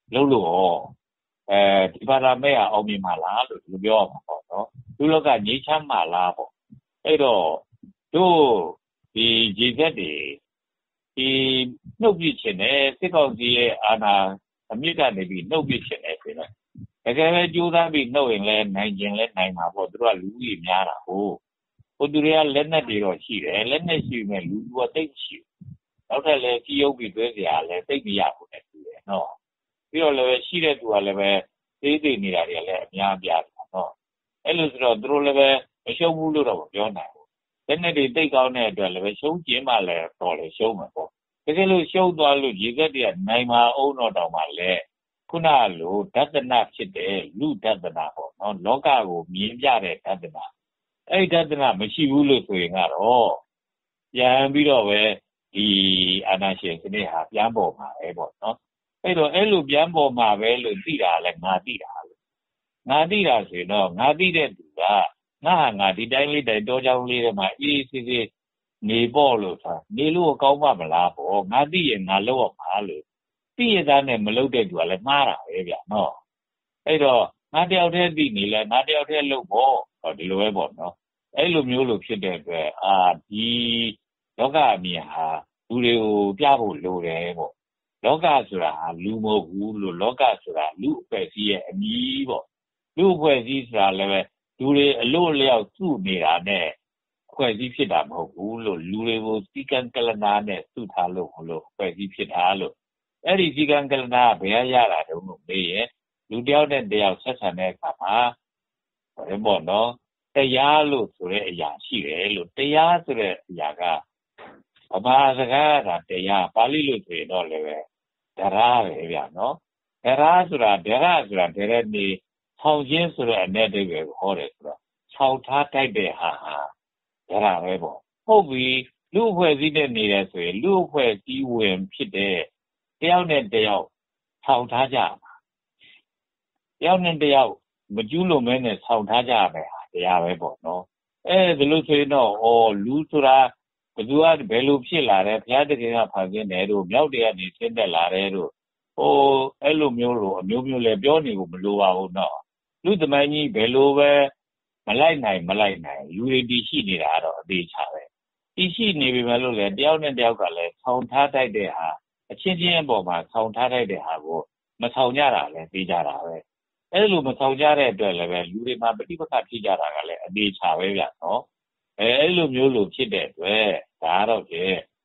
လုံးလို့ဒီဘာသာမဲ့အောင်မြင်မှာလားလို့ဒီလိုပြောရမှာပေါ့နော်လူလောကငြိမ်းချမ်းမှာလားပေါ့အဲ့တော့တို့ဒီဂျေဇက်တွေဒီနှုတ်ပြချင်တယ်စစ်ကောင်စီရဲ့အာဏာအမြင့်ကနေပြီးနှုတ်ပြချင်တယ်ဆိုတော့တကယ်ပဲကြိုးစားပြီးနှုတ်ရင်လည်းနိုင်ကျင်လည်းနိုင်မှာပေါ့သူတို့ကလူကြီးများတာဟုတ်သူတွေကလက်နက်တွေတော့ရှိတယ်လက်နက်ရှိမယ်လူကတိတ်ရှိနောက်ထပ်လည်းကြီးရုပ်ပြီးသွေးစရာလည်းတိတ်မရဘူးနဲ့တူတယ်နော်ပြီးတော့လည်းရှိတဲ့သူကလည်းပဲသေးသေးနေတာတွေကလည်းအများပြားတယ်နော်အဲ့လိုဆိုတော့သူတို့လည်းပဲမရှုံးဘူးလို့တော့မပြောနိုင်ဘူးလက်နက်တွေတိတ်ကောင်းတဲ့အတွက်လည်းပဲရှုံးကျင်းမှလည်းတော့လေရှုံးမှာပေါ့တကယ်လို့ရှုံးသွားလို့ရေကက်တွေကနိုင်မှာအောင်တော့တောင်မှလည်းခုနလိုဒသနာဖြစ်တဲ့လူဒသနာပေါ့နော်လောကကိုမြင်ပြတဲ့ဒသနာအဲ့ဒသနာမရှိဘူးလို့ဆိုရင်ကတော့ပြန်ပြီးတော့ပဲဒီအာနာရှင်စနစ်ဟာပြန်ပေါ်မှာပဲပေါ့နော်အဲ့တော့အဲ့လိုပြန်ပေါ်မှာပဲလို့သိတာလဲငါသိတာလို့ငါသိတာဆိုရင်တော့ငါသိတဲ့သူကငါဒီတိုင်းလေးတိုင်တောကြောင်းလေးတွေမှာအေးစစ်စစ်နေပေါ့လို့ဆိုတာနေလို့ကောင်းမှမလားပေါ့ငါသိရင်ငါလောက်အောင်ပါလို့သိရသားနဲ့မလုပ်တဲ့သူကလည်းမှားတာပဲဗျာနော်အဲ့တော့ငါတယောက်တည်းသိနေလဲငါတယောက်တည်းလုပ်ပေါ့ဟောဒီလိုပဲပေါ့နော်အဲ့လိုမျိုးလို့ဖြစ်တဲ့အတွက်ဒီလောကအမြင်ဟာလူတွေကိုပြဖို့လိုတယ်ပေါ့လောကဆိုတာဟာလူမဟုတ်ဘူးလို့လောကဆိုတာလူအဖွဲ့အစည်းရဲ့အမည်ပေါ့လူအဖွဲ့အစည်းဆိုတာလည်းပဲလူတွေအလို့လျောက်စုနေတာနဲ့အဖွဲ့အစည်းဖြစ်တာမဟုတ်ဘူးလို့လူတွေကိုစီကံကလနာနဲ့စုထားလို့အဖွဲ့အစည်းဖြစ်တာလို့အဲ့ဒီစီကံကလနာဘယ်ရတာတုံးလို့မေးရင်လူတယောက်နဲ့တယောက်ဆက်ဆံတဲ့အခါမှာဘယ်ပေါ့နော်တရားလို့ဆိုတဲ့အရာရှိတယ်လို့တရားဆိုတဲ့အရာကဗမာစကားကတရားပါဠိလို့ဆိုရင်တော့လည်းပဲဒရာပဲဗျာနော်ဒရာဆိုတာဒရနေဆောင်းချင်းဆိုတဲ့အ내တွေပဲဟောတယ်ဆိုတော့ဆောင်းထားတိုက်တဲ့ဟာဒရာပဲပေါ့ဟုတ်ပြီလူအဖွဲ့အစည်းနဲ့နေတယ်ဆိုရင်လူအဖွဲ့အစည်းဝင်ဖြစ်တဲ့တယောက်နဲ့တယောက်ဆောင်းထားကြမှာတယောက်နဲ့တယောက်မကျူးလွန်မဲနဲ့ဆောင်းထားကြမယ်ဟာတရားပဲပေါ့နော်ဒီလိုဆိုရင်တော့လူဆိုတာဘယ်သူကဘယ်လိုဖြစ်လာတယ်ဘုရားတခင်ကဖန်ဆင်းတယ်တို့မြောက်တရားနေဆင်းသက်လာတယ်တို့အဲ့လိုမျိုးလို့အမျိုးမျိုးလဲပြောနေဖို့မလိုပါဘူးနော်လူသမိုင်းကြီးဘယ်လိုပဲမလိုက်နိုင်လူတွေတည်ရှိနေတာတော့အသေးချာပဲတည်ရှိနေပြီမဲ့လို့လေတယောက်နဲ့တယောက်ကလည်းဆောင်းထားတိုက်တဲ့ဟာအချင်းချင်းအပေါ်မှာဆောင်းထားတိုက်တဲ့ဟာကိုမဆောင်းကြတာလဲသိကြတာပဲအဲ့လိုမဆောင်ကြတဲ့အတွက်လည်းပဲလူတွေမှာပဋိပက္ခဖြစ်ကြတာကလည်းအသေးချာပဲဗျနော်အဲ့လိုမျိုးလို့ဖြစ်တဲ့အတွက်ဒါတော့ဒါ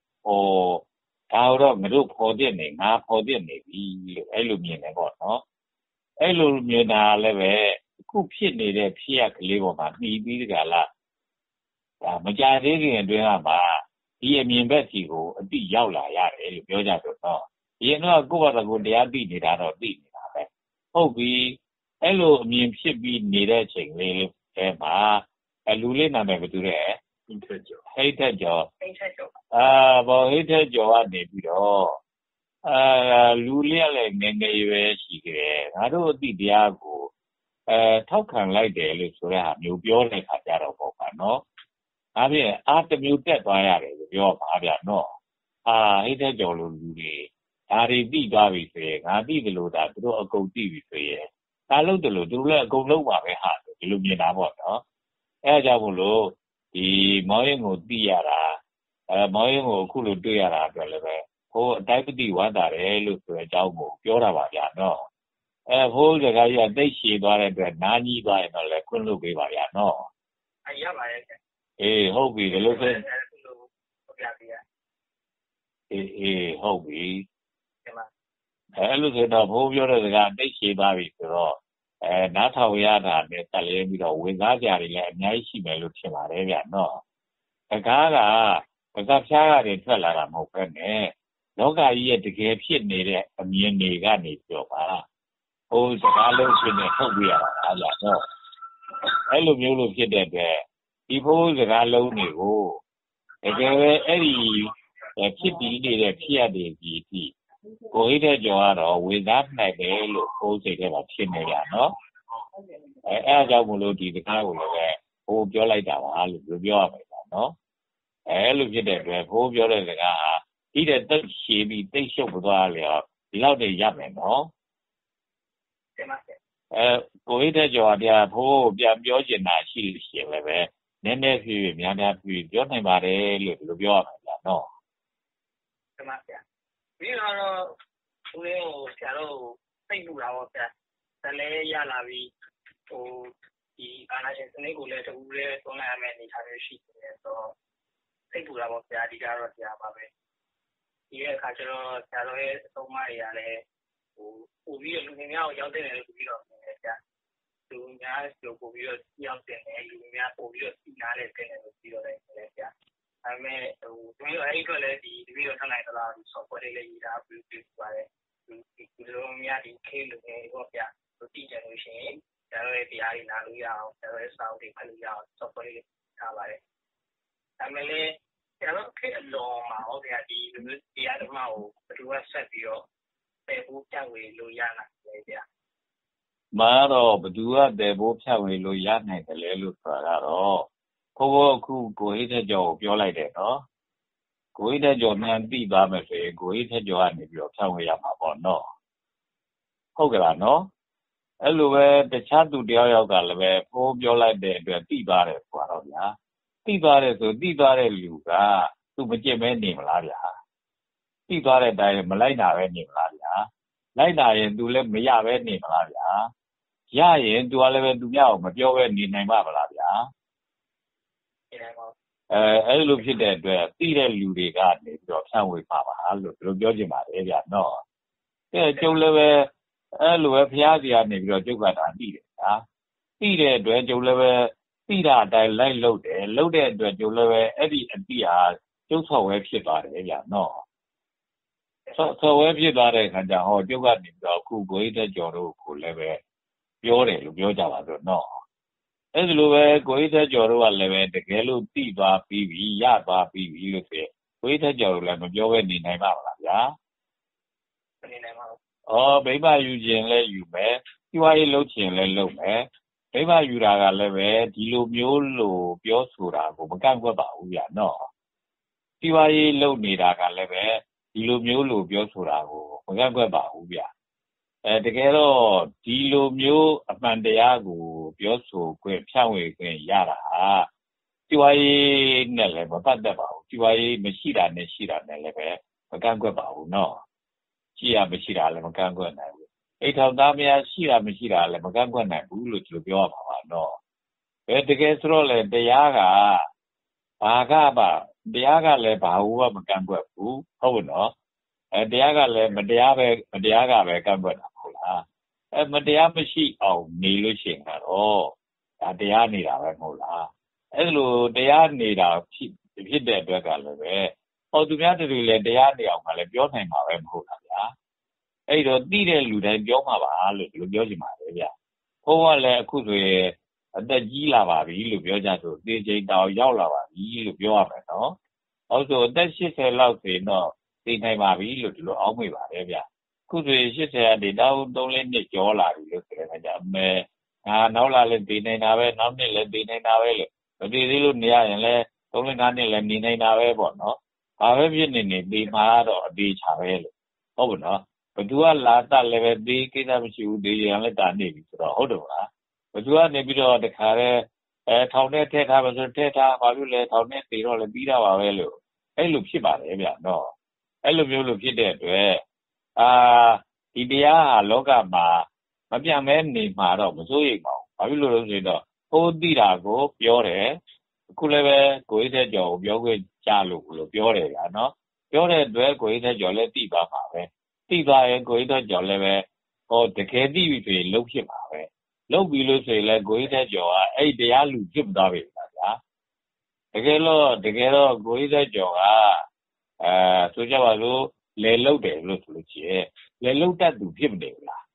တော့ငါတို့ဖော်တဲ့နေငါဖော်တဲ့နေပြီလို့အဲ့လိုမြင်တယ်ပေါ့နော်အဲ့လိုမြင်တာလည်းပဲအခုဖြစ်နေတဲ့ဖြစ်ရကလေးပေါ်မှာနှီးပြီးကြလားဒါမကြသေးခင်အတွင်းကမှဒီအမြင်ဘက်စီကိုအတိရောက်လာရတယ်လို့ပြောကြတော့ဒီတော့ကိုယ့်ဘာသာကိုတရားသိနေတာတော့သိနေတာပဲဟုတ်ပြီအဲ့လိုအမြင်ဖြစ်ပြီးနေတဲ့အချိန်လေးအဲမှာလူလေးနာမည်ဘယ်သူလဲဟိတ်ထက်ကျော်ဘောဟိတ်ထက်ကျော်ကနေပြီးတော့လူလေးလည်းငယ်ငယ်ပဲရှိကြတယ်ငါတို့အတိတရားကိုထောက်ခံလိုက်တယ်လို့ဆိုတဲ့ဟာမျိုးပြောတဲ့ခါကြတော့ပေါ့ပါနော်ဒါဖြင့်အားတစ်မျိုးတက်သွားရတယ်လို့ပြောပါဗျာနော်ဟိတ်ထက်ကျော်လိုလူတွေဒါတွေသိသွားပြီဆိုရင်ငါသိတယ်လို့ဒါသူတို့အကုန်သိပြီဆိုရင်ဒါလို့တလို့သူတို့လည်းအကုန်လုံးပါပဲဟာဒီလိုမြင်တာပေါ့နော်အဲဒါကြောင့်မို့လို့ဒီမောင်ရင်ကိုသိရတာမောင်ရင်ကိုအခုလိုတွေ့ရတာအတွက်လည်းပဲဟိုအတိုင်းပတိဝါတာတယ်လို့ဆိုတဲ့အကြောင်းကိုပြောတာပါဗျာနော်ဟိုစကားကြီးကသိရှည်သွားတဲ့အတွက်နားကြီးသွားရင်တော့လည်းခွင့်လွှတ်ပေးပါဗျာနော်ရပါရဲ့ဟုတ်ပြီဒီလိုဆိုဟုတ်ပြီအဲ့လိုဆိုတော့ဘိုးပြောတဲ့စကားသိရှည်သွားပြီဆိုတော့နားထောင်ရတာနဲ့တက်လဲပြီးတော့ဝင်သားကြတွေလည်းအများကြီးရှိမယ်လို့ထင်ပါတယ်ဗျာနော်စကားကပကဖျားကနေထွက်လာတာမဟုတ်ပဲနဲ့လောကကြီးရဲ့တကယ်ဖြစ်နေတဲ့အမြင်တွေကနေပြောပါဟိုစကားလုံးဖြစ်နေထုတ်ပြရတာအားလားနော်အဲ့လိုမျိုးလို့ဖြစ်တဲ့အတွက်ဒီဘိုးစကားလုံးတွေကိုတကယ်ပဲအဲ့ဒီဖြစ်ပြီးနေတဲ့ဖြစ်ရတဲ့ဒီကိုဟိတ်တဲ့ကျော်ကတော့ဝေသားနိုင်တယ်လို့ကိုယ်စိတ်ထဲမှာဖြစ်နေကြနော်အဲအားကြောင့်မလို့ဒီစကားကိုလည်းပဲဟိုပြောလိုက်တာပါလို့ပြောရမယ်နော်လိုဖြစ်တဲ့အတွက်ဘိုးပြောတဲ့စကားဟာဒီတဲ့တိတ်ရှည်ပြီးတိတ်ရှုပ်သွားလေဒီလောက်တည်းရမယ်နော်တင်ပါဗျာကိုဟိတဲ့ကျော်တရားဖို့ပြန်ပြောချင်တာရှိရှင်လည်းပဲနည်းနည်းဖြည်းများများဖြည်းပြောနိုင်ပါတယ်လို့ဒီလိုပြောရမှာဗျာနော်တင်ပါဗျာပြီးတော့ဦးလေးကိုဆရာတို့စိတ်ပူတာပေါ့ဗျာတလဲရလာပြီးဒီအာဏာရှင်စနစ်ကိုလည်းတူလည်းတွန်းလှန်ရမယ့်အနေအထားမျိုးရှိနေတယ်ဆိုတော့စိတ်ပူတာပေါ့ဗျာအဓိကတော့ဆရာပါပဲဒီရဲ့အခါကျတော့ဆရာတို့ရဲ့အဆုံးအမတွေကလည်းပို့ပြီးလူငယ်များကိုရောက်တဲ့တယ်လို့ပြီးတော့နေတယ်ဗျာလူများတို့ပို့ပြီးတော့ရောက်တဲ့တယ်လူများပို့ပြီးတော့စီနာတဲ့တဲ့လို့ပြီးတော့လည်းနေတယ်ဗျာဒါပေမဲ့ဒီလိုအဲ့ဒီတော့လည်းဒီပြီးတော့ထပ်လိုက်တော့ဒီ software လေးရေးတာပြီးပြီးပါတယ်ဒီလိုများဒီ case လူငယ်ပေါ့ဗျာသူတည်ကြလို့ရှိရင်ကျတော့ဒီအားကြီးနားလို့ရအောင်ကျတော့ sound တွေဖတ်လို့ရအောင် software လေးထားပါတယ်ဒါပေမဲ့လည်းကျတော့ခေတ်အလုံးမှာဟုတ်ဗျာဒီလိုမျိုးတရားဓမ္မကိုဘယ်လိုဆက်ပြီးတော့ပယ်ဖို့ဖြတ်ဝေလို့ရနိုင်လဲဗျာမာတော့ဘသူကပယ်ဖို့ဖြတ်ဝေလို့ရနိုင်တယ်လေလို့ဆိုတာကတော့ခိုးခိုးအခုကိုဟိတဲ့ကျော်ကိုပြောလိုက်တယ်နော်ကိုဟိတဲ့ကျော်မြန်သိသွားမယ်ဆိုရင်ကိုဟိတဲ့ကျော်ကနေပြီးတော့ဖြတ်ဝေရမှာပေါ့နော်ဟုတ်ကဲ့လားနော်အဲ့လိုပဲတခြားသူတယောက်ကလည်းပဲဖိုးပြောလိုက်တဲ့အတွက်သိသွားတယ်ဆိုတော့ဗျာသိသွားတယ်ဆိုသိသွားတဲ့လူကသူမကြည့်မဲနေမလားဗျာသိသွားတဲ့အတိုင်းမလိုက်တာပဲနေမလားဗျာလိုက်တာရင် तू လည်းမရပဲနေမလားဗျာရရင် तू ကလည်းပဲသူများကိုမပြောပဲနေနိုင်ပါမလားဗျာအဲ့လိုဖြစ်တဲ့အတွက်သိတဲ့လူတွေကနေပြီးတော့ဖြန့်ဝေပါပါလို့ဒီလိုပြောချင်ပါတယ်ဗျာနော်ကျုပ်လည်းပဲအဲ့လိုပဲဖျားစီကနေပြီးတော့ကျုပ်ကတာသိတယ်ဗျာသိတဲ့အတွက်ကျုပ်လည်းပဲသိတာအတိုင်းလိုက်လုပ်တယ်လုပ်တဲ့အတွက်ကျုပ်လည်းပဲအဲ့ဒီအတိဟာကျုပ်ဆော်ဝဲဖြစ်သွားတယ်ဗျာနော်ဆော်ဝဲဖြစ်သွားတဲ့အခါကျဟောကျုပ်ကနေပြီးတော့အခုကိုဟိတဲ့ကျော်တို့ကိုလည်းပဲပြောတယ်လို့ပြောကြပါစို့နော်အဲ့ဒီလိုပဲကိုဟိတဲ့ကျော်တို့ကလည်းပဲတကယ်လို့သိသွားပြီးပြီရသွားပြီးပြီလို့ဆိုကိုဟိတဲ့ကျော်တို့လည်းမပြောပဲနေနိုင်ပါမလားဗျာနေနိုင်ပါဘူးဗိမ္မာယူခြင်းလည်းယူမယ်စီးပွားရေးလုပ်ခြင်းလည်းလုပ်မယ်ဗိမ္မာယူတာကလည်းပဲဒီလိုမျိုးလို့ပြောဆိုတာကိုမကန့်ကွက်ပါဘူးဗျာနော်စီးပွားရေးလုပ်နေတာကလည်းပဲဒီလိုမျိုးလို့ပြောဆိုတာကိုမကန့်ကွက်ပါဘူးဗျတကယ်တော့ဒီလိုမျိုးအမှန်တရားကိုပြောဆိုခွင့်ဖြန့်ဝေခွင့်ရတာဟာစီးပွားရေးနဲ့လည်းမပတ်သက်ပါဘူးစီးပွားရေးမရှိတာနဲ့ရှိတာနဲ့လည်းပဲမကန့်ကွက်ပါဘူးနော်ရှိရမရှိတာလည်းမကန့်ကွက်နိုင်ဘူးအိတ်ထောင်သားများရှိတာမရှိတာလည်းမကန့်ကွက်နိုင်ဘူးလို့ဒီလိုပြောရမှာပါနော်တကယ်ဆိုတော့လေတရားကဘာကပါတရားကလည်းဘာလို့မကန့်ကွက်ဘူးဟုတ်နော်တရားကလည်းမတရားကပဲကန့်ကွက်တာဟုတ်လားမတရားမရှိအောင်နေလို့ရှိရင်တော့ဒါတရားနေတာပဲမဟုတ်လားအဲ့လိုတရားနေတာဖြစ်တဲ့အတွက်ကလည်းပဲသူများတူလည်းတရားနေအောင်ကလည်းပြောနိုင်မှာပဲမဟုတ်လားဗျာအဲ့တော့သိတဲ့လူတိုင်းပြောမှာပါလို့ဒီလိုပြောချင်ပါတယ်ဗျဘုန်းကလည်းအခုဆိုရင်အသက်ကြီးလာပါပြီလို့ပြောကြဆိုသေချိန်တောင်ရောက်လာပါပြီလို့ပြောရမယ်နော်ဟုတ်ဆိုအသက်80လောက်ဆိုရင်တော့သိနိုင်ပါပြီလို့ဒီလိုအောက်မေ့ပါတယ်ဗျအခုဆိုရင်80ကနေတောင်း3-4နှစ်ကျော်လာပြီလို့ဆိုတဲ့အခါကျအမေနောက်လာလည်းသိနိုင်တာပဲနောက်နှစ်လည်းသိနိုင်တာပဲလို့မသိသေးလို့နေရရင်လည်း3-5နှစ်လည်းနေနိုင်တာပဲပေါ့နော်ဘာပဲဖြစ်နေဒီမှာတော့အသေးချာပဲလို့ဟုတ်ပါနော်ဘသူကလာတတ်လည်းပဲဒီကိစ္စမရှိဘူးဒီရန်လည်းတာနေပြီဆိုတော့ဟုတ်တယ်မလားဘသူကနေပြီးတော့တခါတည်းထောင်ထဲထည့်ထားပါဆိုထည့်ထားဘာလို့လဲထောင်ထဲတည်တော့လည်းပြီးတာပါပဲလို့အဲ့လိုဖြစ်ပါတယ်ဗျနော်အဲ့လိုမျိုးလို့ဖြစ်တဲ့အတွက်ဒီတရားဟာလောကမှာမပြတ်မဲနေမှာတော့မစိုးရိမ်ပါဘူးဘာဖြစ်လို့လဲဆိုတော့ဟိုးသိတာကိုပြောတယ်အခုလည်းပဲကိုဟိတဲ့ကျော်ကိုပြောခွင့်ကြလို့ပြောတယ်ဗျာနော်ပြောတဲ့အတွက်ကိုဟိတဲ့ကျော်လည်းသိသွားမှာပဲသိသွားရင်ကိုဟိတဲ့ကျော်လည်းပဲတကယ်သိပြီဆိုရင်လုံးဖြစ်မှာပဲလုံးပြီလို့ဆိုရင်လည်းကိုဟိတဲ့ကျော်ကအဲ့တရားလူဖြစ်သွားပြီဗျာတကယ်တော့ကိုဟိတဲ့ကျော်ကဆိုကြပါစို့လေလုတ်တယ်လို့ဆိုလို့ရှိရင်လေလုတ်တတ်သူဖြစ်မနေဘူးလား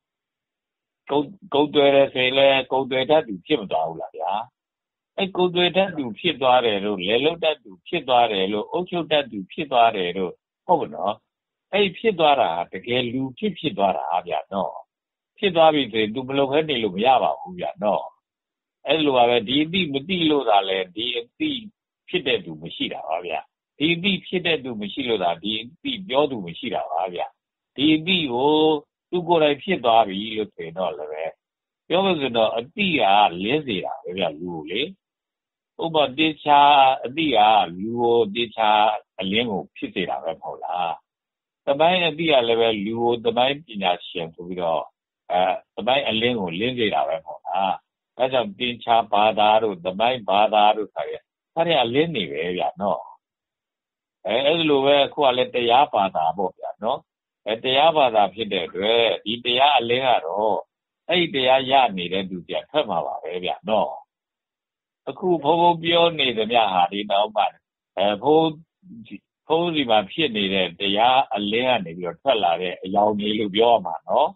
ကုတ်သွဲတယ်ဆိုရင်လည်းကုတ်သွဲတတ်သူဖြစ်မသွားဘူးလားဗျာအဲ့ကုတ်သွဲတတ်သူဖြစ်သွားတယ်လို့လေလုတ်တတ်သူဖြစ်သွားတယ်လို့အုတ်ချုပ်တတ်သူဖြစ်သွားတယ်လို့ဟုတ်ပါနော်အဲ့ဖြစ်သွားတာတကယ်လူဖြစ်သွားတာဗျာနော်ဖြစ်သွားပြီဆိုရင် तू မလုပ်ခဲနေလို့မရပါဘူးဗျာနော်အဲ့လိုပါပဲဒီအသိမသိလို့သာလဲဒီအသိဖြစ်တဲ့သူမရှိတာပါဗျာဒီအသိဖြစ်တဲ့သူမရှိလို့သာဒီအသိပြောသူမရှိတာပါဗျာဒီအသိကိုသူကိုယ်တိုင်ဖြစ်သွားပြီလို့ဆိုရင်တော့လည်းပဲပြောလို့ဆိုတော့အတိကလင်းစေတာပဲဗျလူကိုလေဥပမာတေချာအတိကလူကိုတေချာအလင်းကိုဖြစ်စေတာပဲမဟုတ်လားတပိုင်းအတိကလည်းပဲလူကိုတပိုင်းပညာရှင်ဆိုပြီးတော့တပိုင်းအလင်းကိုလင်းစေတာပဲမဟုတ်လားဒါကြောင့်တေချာဘာသာတို့တပိုင်းဘာသာတို့ဆိုရင်အဲ့ဒါအလင်းနေပဲဗျနော်အဲ့လိုပဲအခုကလည်းတရားဘာသာပေါ့ဗျနော်တရားဘာသာဖြစ်တဲ့အတွက်ဒီတရားအလင်းကတော့အဲ့ဒီတရားရနေတဲ့သူပြန်ဖက်မှာပါပဲဗျနော်အခုဘုံပြောနေသမျှဟာဒီနောက်မှဘုံဒီမှာဖြစ်နေတဲ့တရားအလင်းကနေပြီးတော့ထွက်လာတဲ့အယောင်ကြီးလို့ပြောရမှာနော်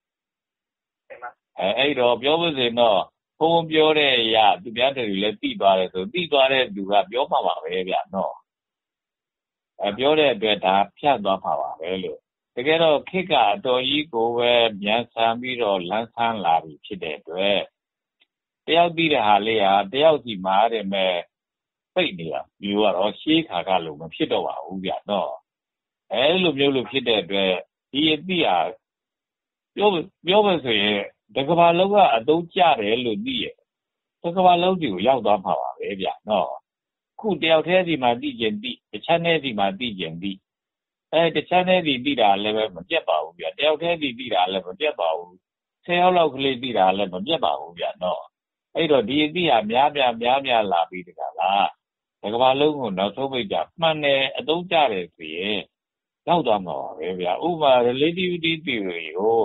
အဲ့တော့ပြောလို့ဆိုရင်တော့ဘုံပြောတဲ့အရာသူများတွေလည်းသိသွားတယ်ဆိုသိသွားတဲ့သူကပြောမှာပါပဲဗျနော်ပြောတဲ့အတွက်ဒါဖြတ်သွားမှာပါပဲလို့တကယ်တော့ခေတ်ကအတော်ကြီးကိုပဲမြန်ဆန်ပြီးတော့လန်းဆန်းလာပြီဖြစ်တဲ့အတွက်တယောက်ပြီးတဲ့ဟာလေးဟာတယောက်စီမှာတဲ့မဲ့ပိတ်နေတာမျိုးကတော့ရှေးခါကလို့မဖြစ်တော့ပါဘူးဗျနော်အဲ့လိုမျိုးလို့ဖြစ်တဲ့အတွက်ဒီအတိဟာပြောမယ်ဆိုရင်တကဘာလုံးကအသုံးကျတယ်လို့သိရတကဘာလုံးတွေကိုရောက်သွားမှာပါပဲဗျနော်ခုတယောက်တည်းစီမှာသိကျင်သိတစ်ချက်တည်းစီမှာသိကျင်သိတစ်ချက်တည်းစီသိတာလည်းပဲမပြတ်ပါဘူးဗျတယောက်တည်းစီသိတာလည်းမပြတ်ပါဘူး10ယောက်လောက်ကလေးသိတာလည်းမပြတ်ပါဘူးဗျနော်အဲ့တော့ဒီအသိဟာများလာပြီးတကလားတကဘာလုံးကိုနောက်ဆုံးပိတ်ကြမှန်တယ်အသုံးကျတယ်ဆိုရင်ရောက်သွားမှာပါပဲဗျဥပမာ relativity theory ကို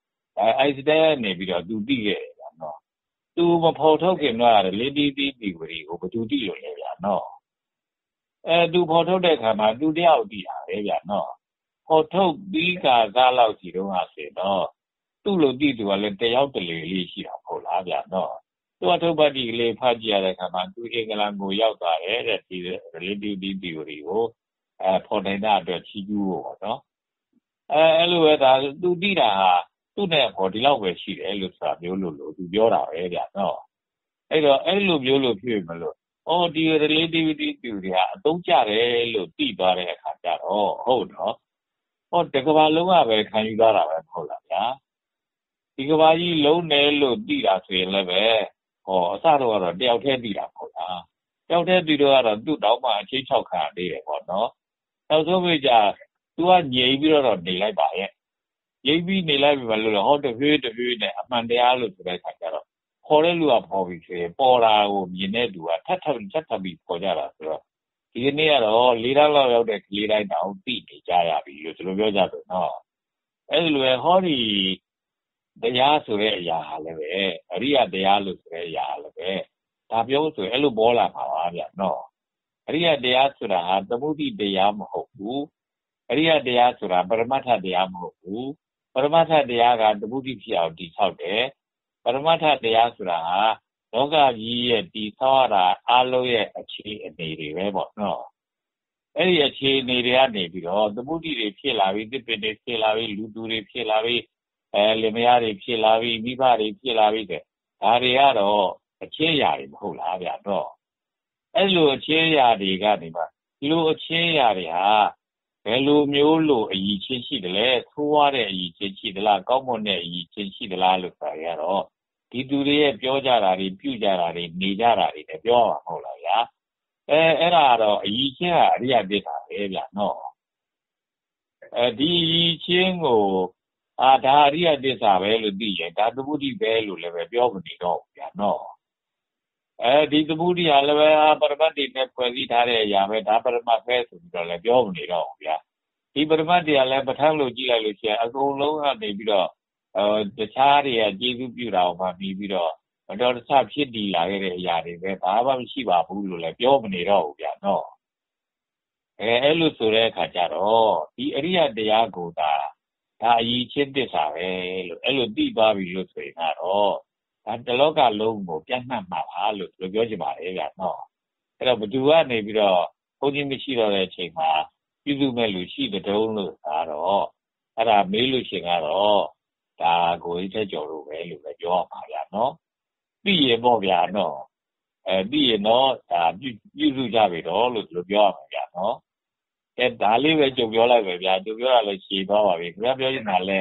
Einstein နေပြီးတော့သူသိခဲ့တယ်ဗျနော်သူမဖော်ထုတ်ခင်တော့ relativity theory ကိုဘယ်သူသိလို့လဲဗျနော်သူဖော်ထုတ်တဲ့အခါမှာသူတယောက်သိတာပဲဗျနော်ဖော်ထုတ်ပြီးကစားလောက်စီတော့ဟာဆိုတော့သူ့လိုသိသူကလည်းတယောက်တလေလေးရှိတာဟုတ်လားဗျနော်သူအထုပ်ပတ်ဒီကလေးဖတ်ကြည့်ရတဲ့အခါမှာသူအင်္ဂလန်ကိုရောက်သွားတယ်တဲ့ဒီ relativity theory ကိုဖော်နိုင်တဲ့အတွက်ချီးကျူးဖို့ပေါ့နော်အဲ့လိုပဲဒါသူသိတာဟာသူ့နဲ့ပေါ်ဒီလောက်ပဲရှိတယ်လို့ဆိုတာမျိုးလို့သူပြောတာပဲဗျနော်အဲ့တော့အဲ့လိုမျိုးလို့ဖြစ်မလို့ဒီ relativity theory ဟာအသုံးကျတယ်လို့သိသွားတဲ့အခါကျတော့ဟုတ်နော်တကဘာလုံးကပဲခံယူသွားတာပဲဟုတ်လားဗျာဒီကဘာကြီးလုံးတယ်လို့သိတာဆိုရင်လည်းပဲအစတော့ကတော့တယောက်တည်းသိတာပေါ့လားတယောက်တည်းသိတော့ကတော့သူ့တောင်းမှအချင်း6ခါသေးတယ်ပေါ့နော်နောက်ဆုံးပြကြသူကငြိမ်ပြီးတော့နေလိုက်ပါရဲ့ငြိမ်ပြီးနေလိုက်ပြီမလို့တဖြည်းနဲ့အမှန်တရားလို့ဆိုတဲ့ခါကျတော့ခေါ်တဲ့လူကပေါ်ပြီဆိုရင်ပေါ်တာကိုမြင်တဲ့လူကထပ်ပြီးပေါ်ကြတာဆိုတော့ဒီကနေ့ကတော့၄တန်းလောက်ရောက်တဲ့ကလေးတိုင်းတောင်သိနေကြရပြီလို့ကျွန်တော်ပြောကြတယ်နော်အဲ့ဒီလိုပဲဟောဒီတရားဆိုတဲ့အရာဟာလည်းပဲအရိယတရားလို့ဆိုတဲ့အရာလည်းပဲဒါပြောဆိုရင်အဲ့လိုပေါ်လာမှာပါဗျနော်အရိယတရားဆိုတာဟာသမုဒိတရားမဟုတ်ဘူးအရိယတရားဆိုတာပရမတ္ထတရားမဟုတ်ဘူးပရမတ္ထတရားကသမုဒိဖြစ်အောင်တည်ဆောက်တယ်ပရမတ္ထတရားဆိုတာဟာလောကကြီးရဲ့တည်ဆောက်ရတာအလုံးရဲ့အခြေအနေတွေပဲပေါ့နော်အဲ့ဒီအခြေအနေတွေကနေပြီးတော့သမုဒိတွေဖြစ်လာပြီးသစ်ပင်တွေဖြစ်လာပြီးလူသူတွေဖြစ်လာပြီးလင်မယားတွေဖြစ်လာပြီးမိဘတွေဖြစ်လာပြီးတဲ့ဒါတွေကတော့အခြေအရာတွေမဟုတ်လားဗျတော့အဲ့လိုအခြေအရာတွေကနေမှဒီလိုအခြေအရာတွေဟာဘယ်လိုမျိုးလို့အည်ချင်းရှိတယ်လဲသိုးရတဲ့အည်ချင်းရှိသလားကောင်းမွန်တဲ့အည်ချင်းရှိသလားလို့ဆိုရတော့ဒီသူတွေရဲ့ပြောကြတာတွေပြုကြတာတွေနေကြတာတွေလည်းပြောမှာမဟုတ်လားဗျာအဲ့ဒါကတော့အည်ချင်းကအရိယသစ္စာပဲဗျနော်ဒီအည်ချင်းကိုဒါအရိယသစ္စာပဲလို့သိရင်ဒါသမုဒိပဲလို့လည်းပဲပြောမနေတော့ဘူးဗျာနော်ဒီသမုဒိဟာလည်းပဲပရမတ်တိနဲ့ဖွဲ့စည်းထားတဲ့အရာပဲဒါပရမတ်ပဲဆိုပြီးတော့လည်းပြောမနေတော့ဘူးဗျာဒီပရမတ်တရားလည်းပဋ္ဌာန်းလို့ကြည့်လိုက်လို့ရှိရင်အကုန်လုံးကနေပြီးတော့တခြားတွေကကျေစုပြုတာကိုမှပြီးပြီးတော့မတော်တဆဖြစ်တည်လာခဲ့တဲ့အရာတွေပဲဘာမှမရှိပါဘူးလို့လည်းပြောမနေတော့ဘူးဗျာနော်အဲ့လိုဆိုတဲ့အခါကျတော့ဒီအရိယတရားကိုဒါအည်ချင်းသစ္စာပဲလို့အဲ့လိုသိသွားပြီလို့ဆိုရင်ကတော့ဒါတလောကလုံးကိုပြတ်နှံ့မှာပါလို့ပြောချင်ပါတယ်ဗျာနော်အဲ့တော့ဘသူကနေပြီးတော့ဘုန်းကြီးမရှိတော့တဲ့အချိန်မှာပြုစုမဲ့လူရှိတဲ့တုံးလို့ဒါတော့အဲ့ဒါမေးလို့ရှင်ကတော့ဒါကိုကြီးတဲ့ကြော်လို့ပဲလို့ပဲပြောရမှာဗျာနော်သိရင်ပေါ့ဗျာနော်သိရင်တော့ဒါပြုစုကြပြီတော့လို့ပြောရမှာဗျာနော်ဒါလေးပဲကြုံပြောလိုက်ပဲဗျာကြုံပြောတာလည်းရှည်သွားပါပြီခင်ဗျာပြောချင်တာလည်း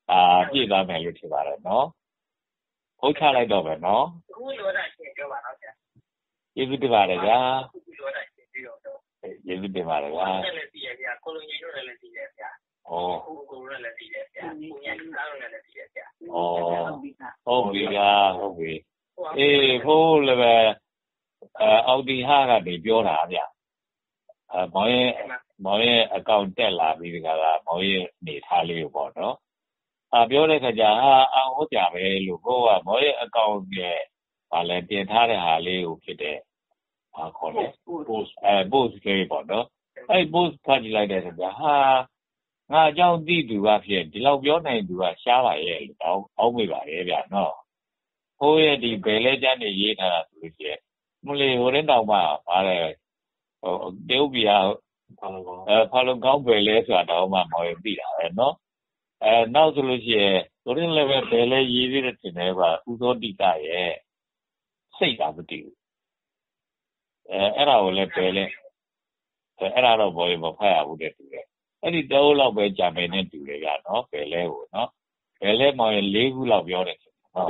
ပြည့်သွားမယ်လို့ထင်ပါတယ်နော်ဟုတ်ချလိုက်တော့ပဲနော်ခုလိုတာရှင်းပြောပါတော့ဗျာကျေးဇူးတင်ပါတယ်ဗျာခုလိုတာရှင်းပြီးတော့ကျေးဇူးတင်ပါတယ်ဗျာလည်းသိရဗျာကိုလိုညီတို့လည်းသိတယ်ဗျာဩကိုလည်းသိတယ်ဗျာကိုညာလူသားလည်းသိတယ်ဗျာဩဟုတ်ပြီဗျာဟုတ်ပြီအေးဖိုးလည်းပဲအော်ဒီဟာကနေပြောတာဗျာမောင်ရဲ့အကောင့်တက်လာပြီးဒီကလာမောင်ရဲ့နေထားလေးကိုပေါ့နော်ပြောတဲ့ခါကျဟောကြပဲလို့ကိုကမောင်ရဲ့အကောင့်ရဲ့ဟာလဲတင်ထားတဲ့ဟာလေးကိုဖြစ်တဲ့ခေါ်တယ် post လေးပေါ့နော်အဲ့ post ဖတ်ကြည့်လိုက်တဲ့ခါကျငါအကြောင်းသိသူကဖြစ်ဒီလောက်ပြောနိုင်သူကရှားပါရဲ့လို့အောက်မိပါရဲ့ဗျာနော်ဟိုရဲ့ဒီဘယ်လဲကျန်းနေရေးထားတာဆိုလို့ရှိရင်မလေးဟိုတဲ့တောင်မှပါတယ်တေဥပီယာဖာလုံကောင်းပဲလဲဆိုတာတော့မှမော်ရသိတာပဲနော်နောက်ဆိုလို့ရှိရင်တို့ရင်လည်းပဲဘယ်လဲရေးသေးတဲ့တင်တယ်ကဥသောတိကရဲ့စိတ်ကမတည်ဘူးအဲ့ဒါကိုလည်းဘယ်လဲအဲ့ဒါတော့ဘော်ရမဖတ်ရဘူးတဲ့တူတယ်အဲ့ဒီတော့လောက်ပဲကြာမယ်နဲ့တူတယ်ကနော်ဘယ်လဲကိုနော်ဘယ်လဲမော်ရ၄ခုလောက်ပြောတယ်ဟုတ်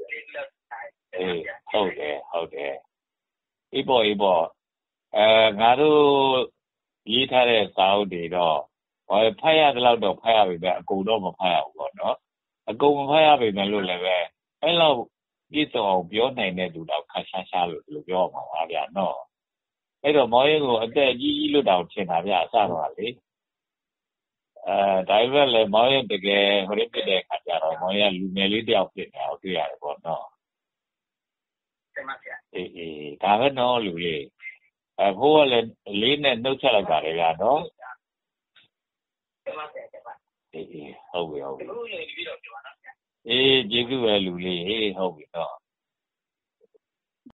ဟုတ်တယ်အေးပေါ့ငါတို့ရေးထားတဲ့စာအုပ်တွေတော့ဖတ်ရတယ်လို့တော့ဖတ်ရပြီပဲအကုန်တော့မဖတ်ရဘူးပေါ့နော်အကုန်မဖတ်ရပြီမယ်လို့လည်းပဲအဲ့လောက်ပြည့်စုံအောင်ပြောနိုင်တဲ့သူတော့ခါရှားလို့ဒီလိုပြောမှာပါဗျာနော်အဲ့တော့မောင်ရင်ကိုအသက်ကြီးလို့တောင်ထင်တာဗျာအစတော့လေဒါပေမဲ့လည်းမောင်ရင်တကယ်ဟိုရဖြစ်တဲ့ခါကျတော့မောင်ရင်လူငယ်လေးတယောက်ဖြစ်နေတာကိုတွေ့ရတယ်ပေါ့နော်တင်ပါဗျာအေးဒါပဲနော်လူလေးဘိုးကလည်းလေးနဲ့နှုတ်ချက်လိုက်ပါလေဗျာနော်တင်ပါဗျာအေးဟုတ်ပြီဒီလိုရပြီးတော့ပြောပါတော့ဗျာအေးကျေးဇူးပဲလူလေးဟုတ်ပြီနော်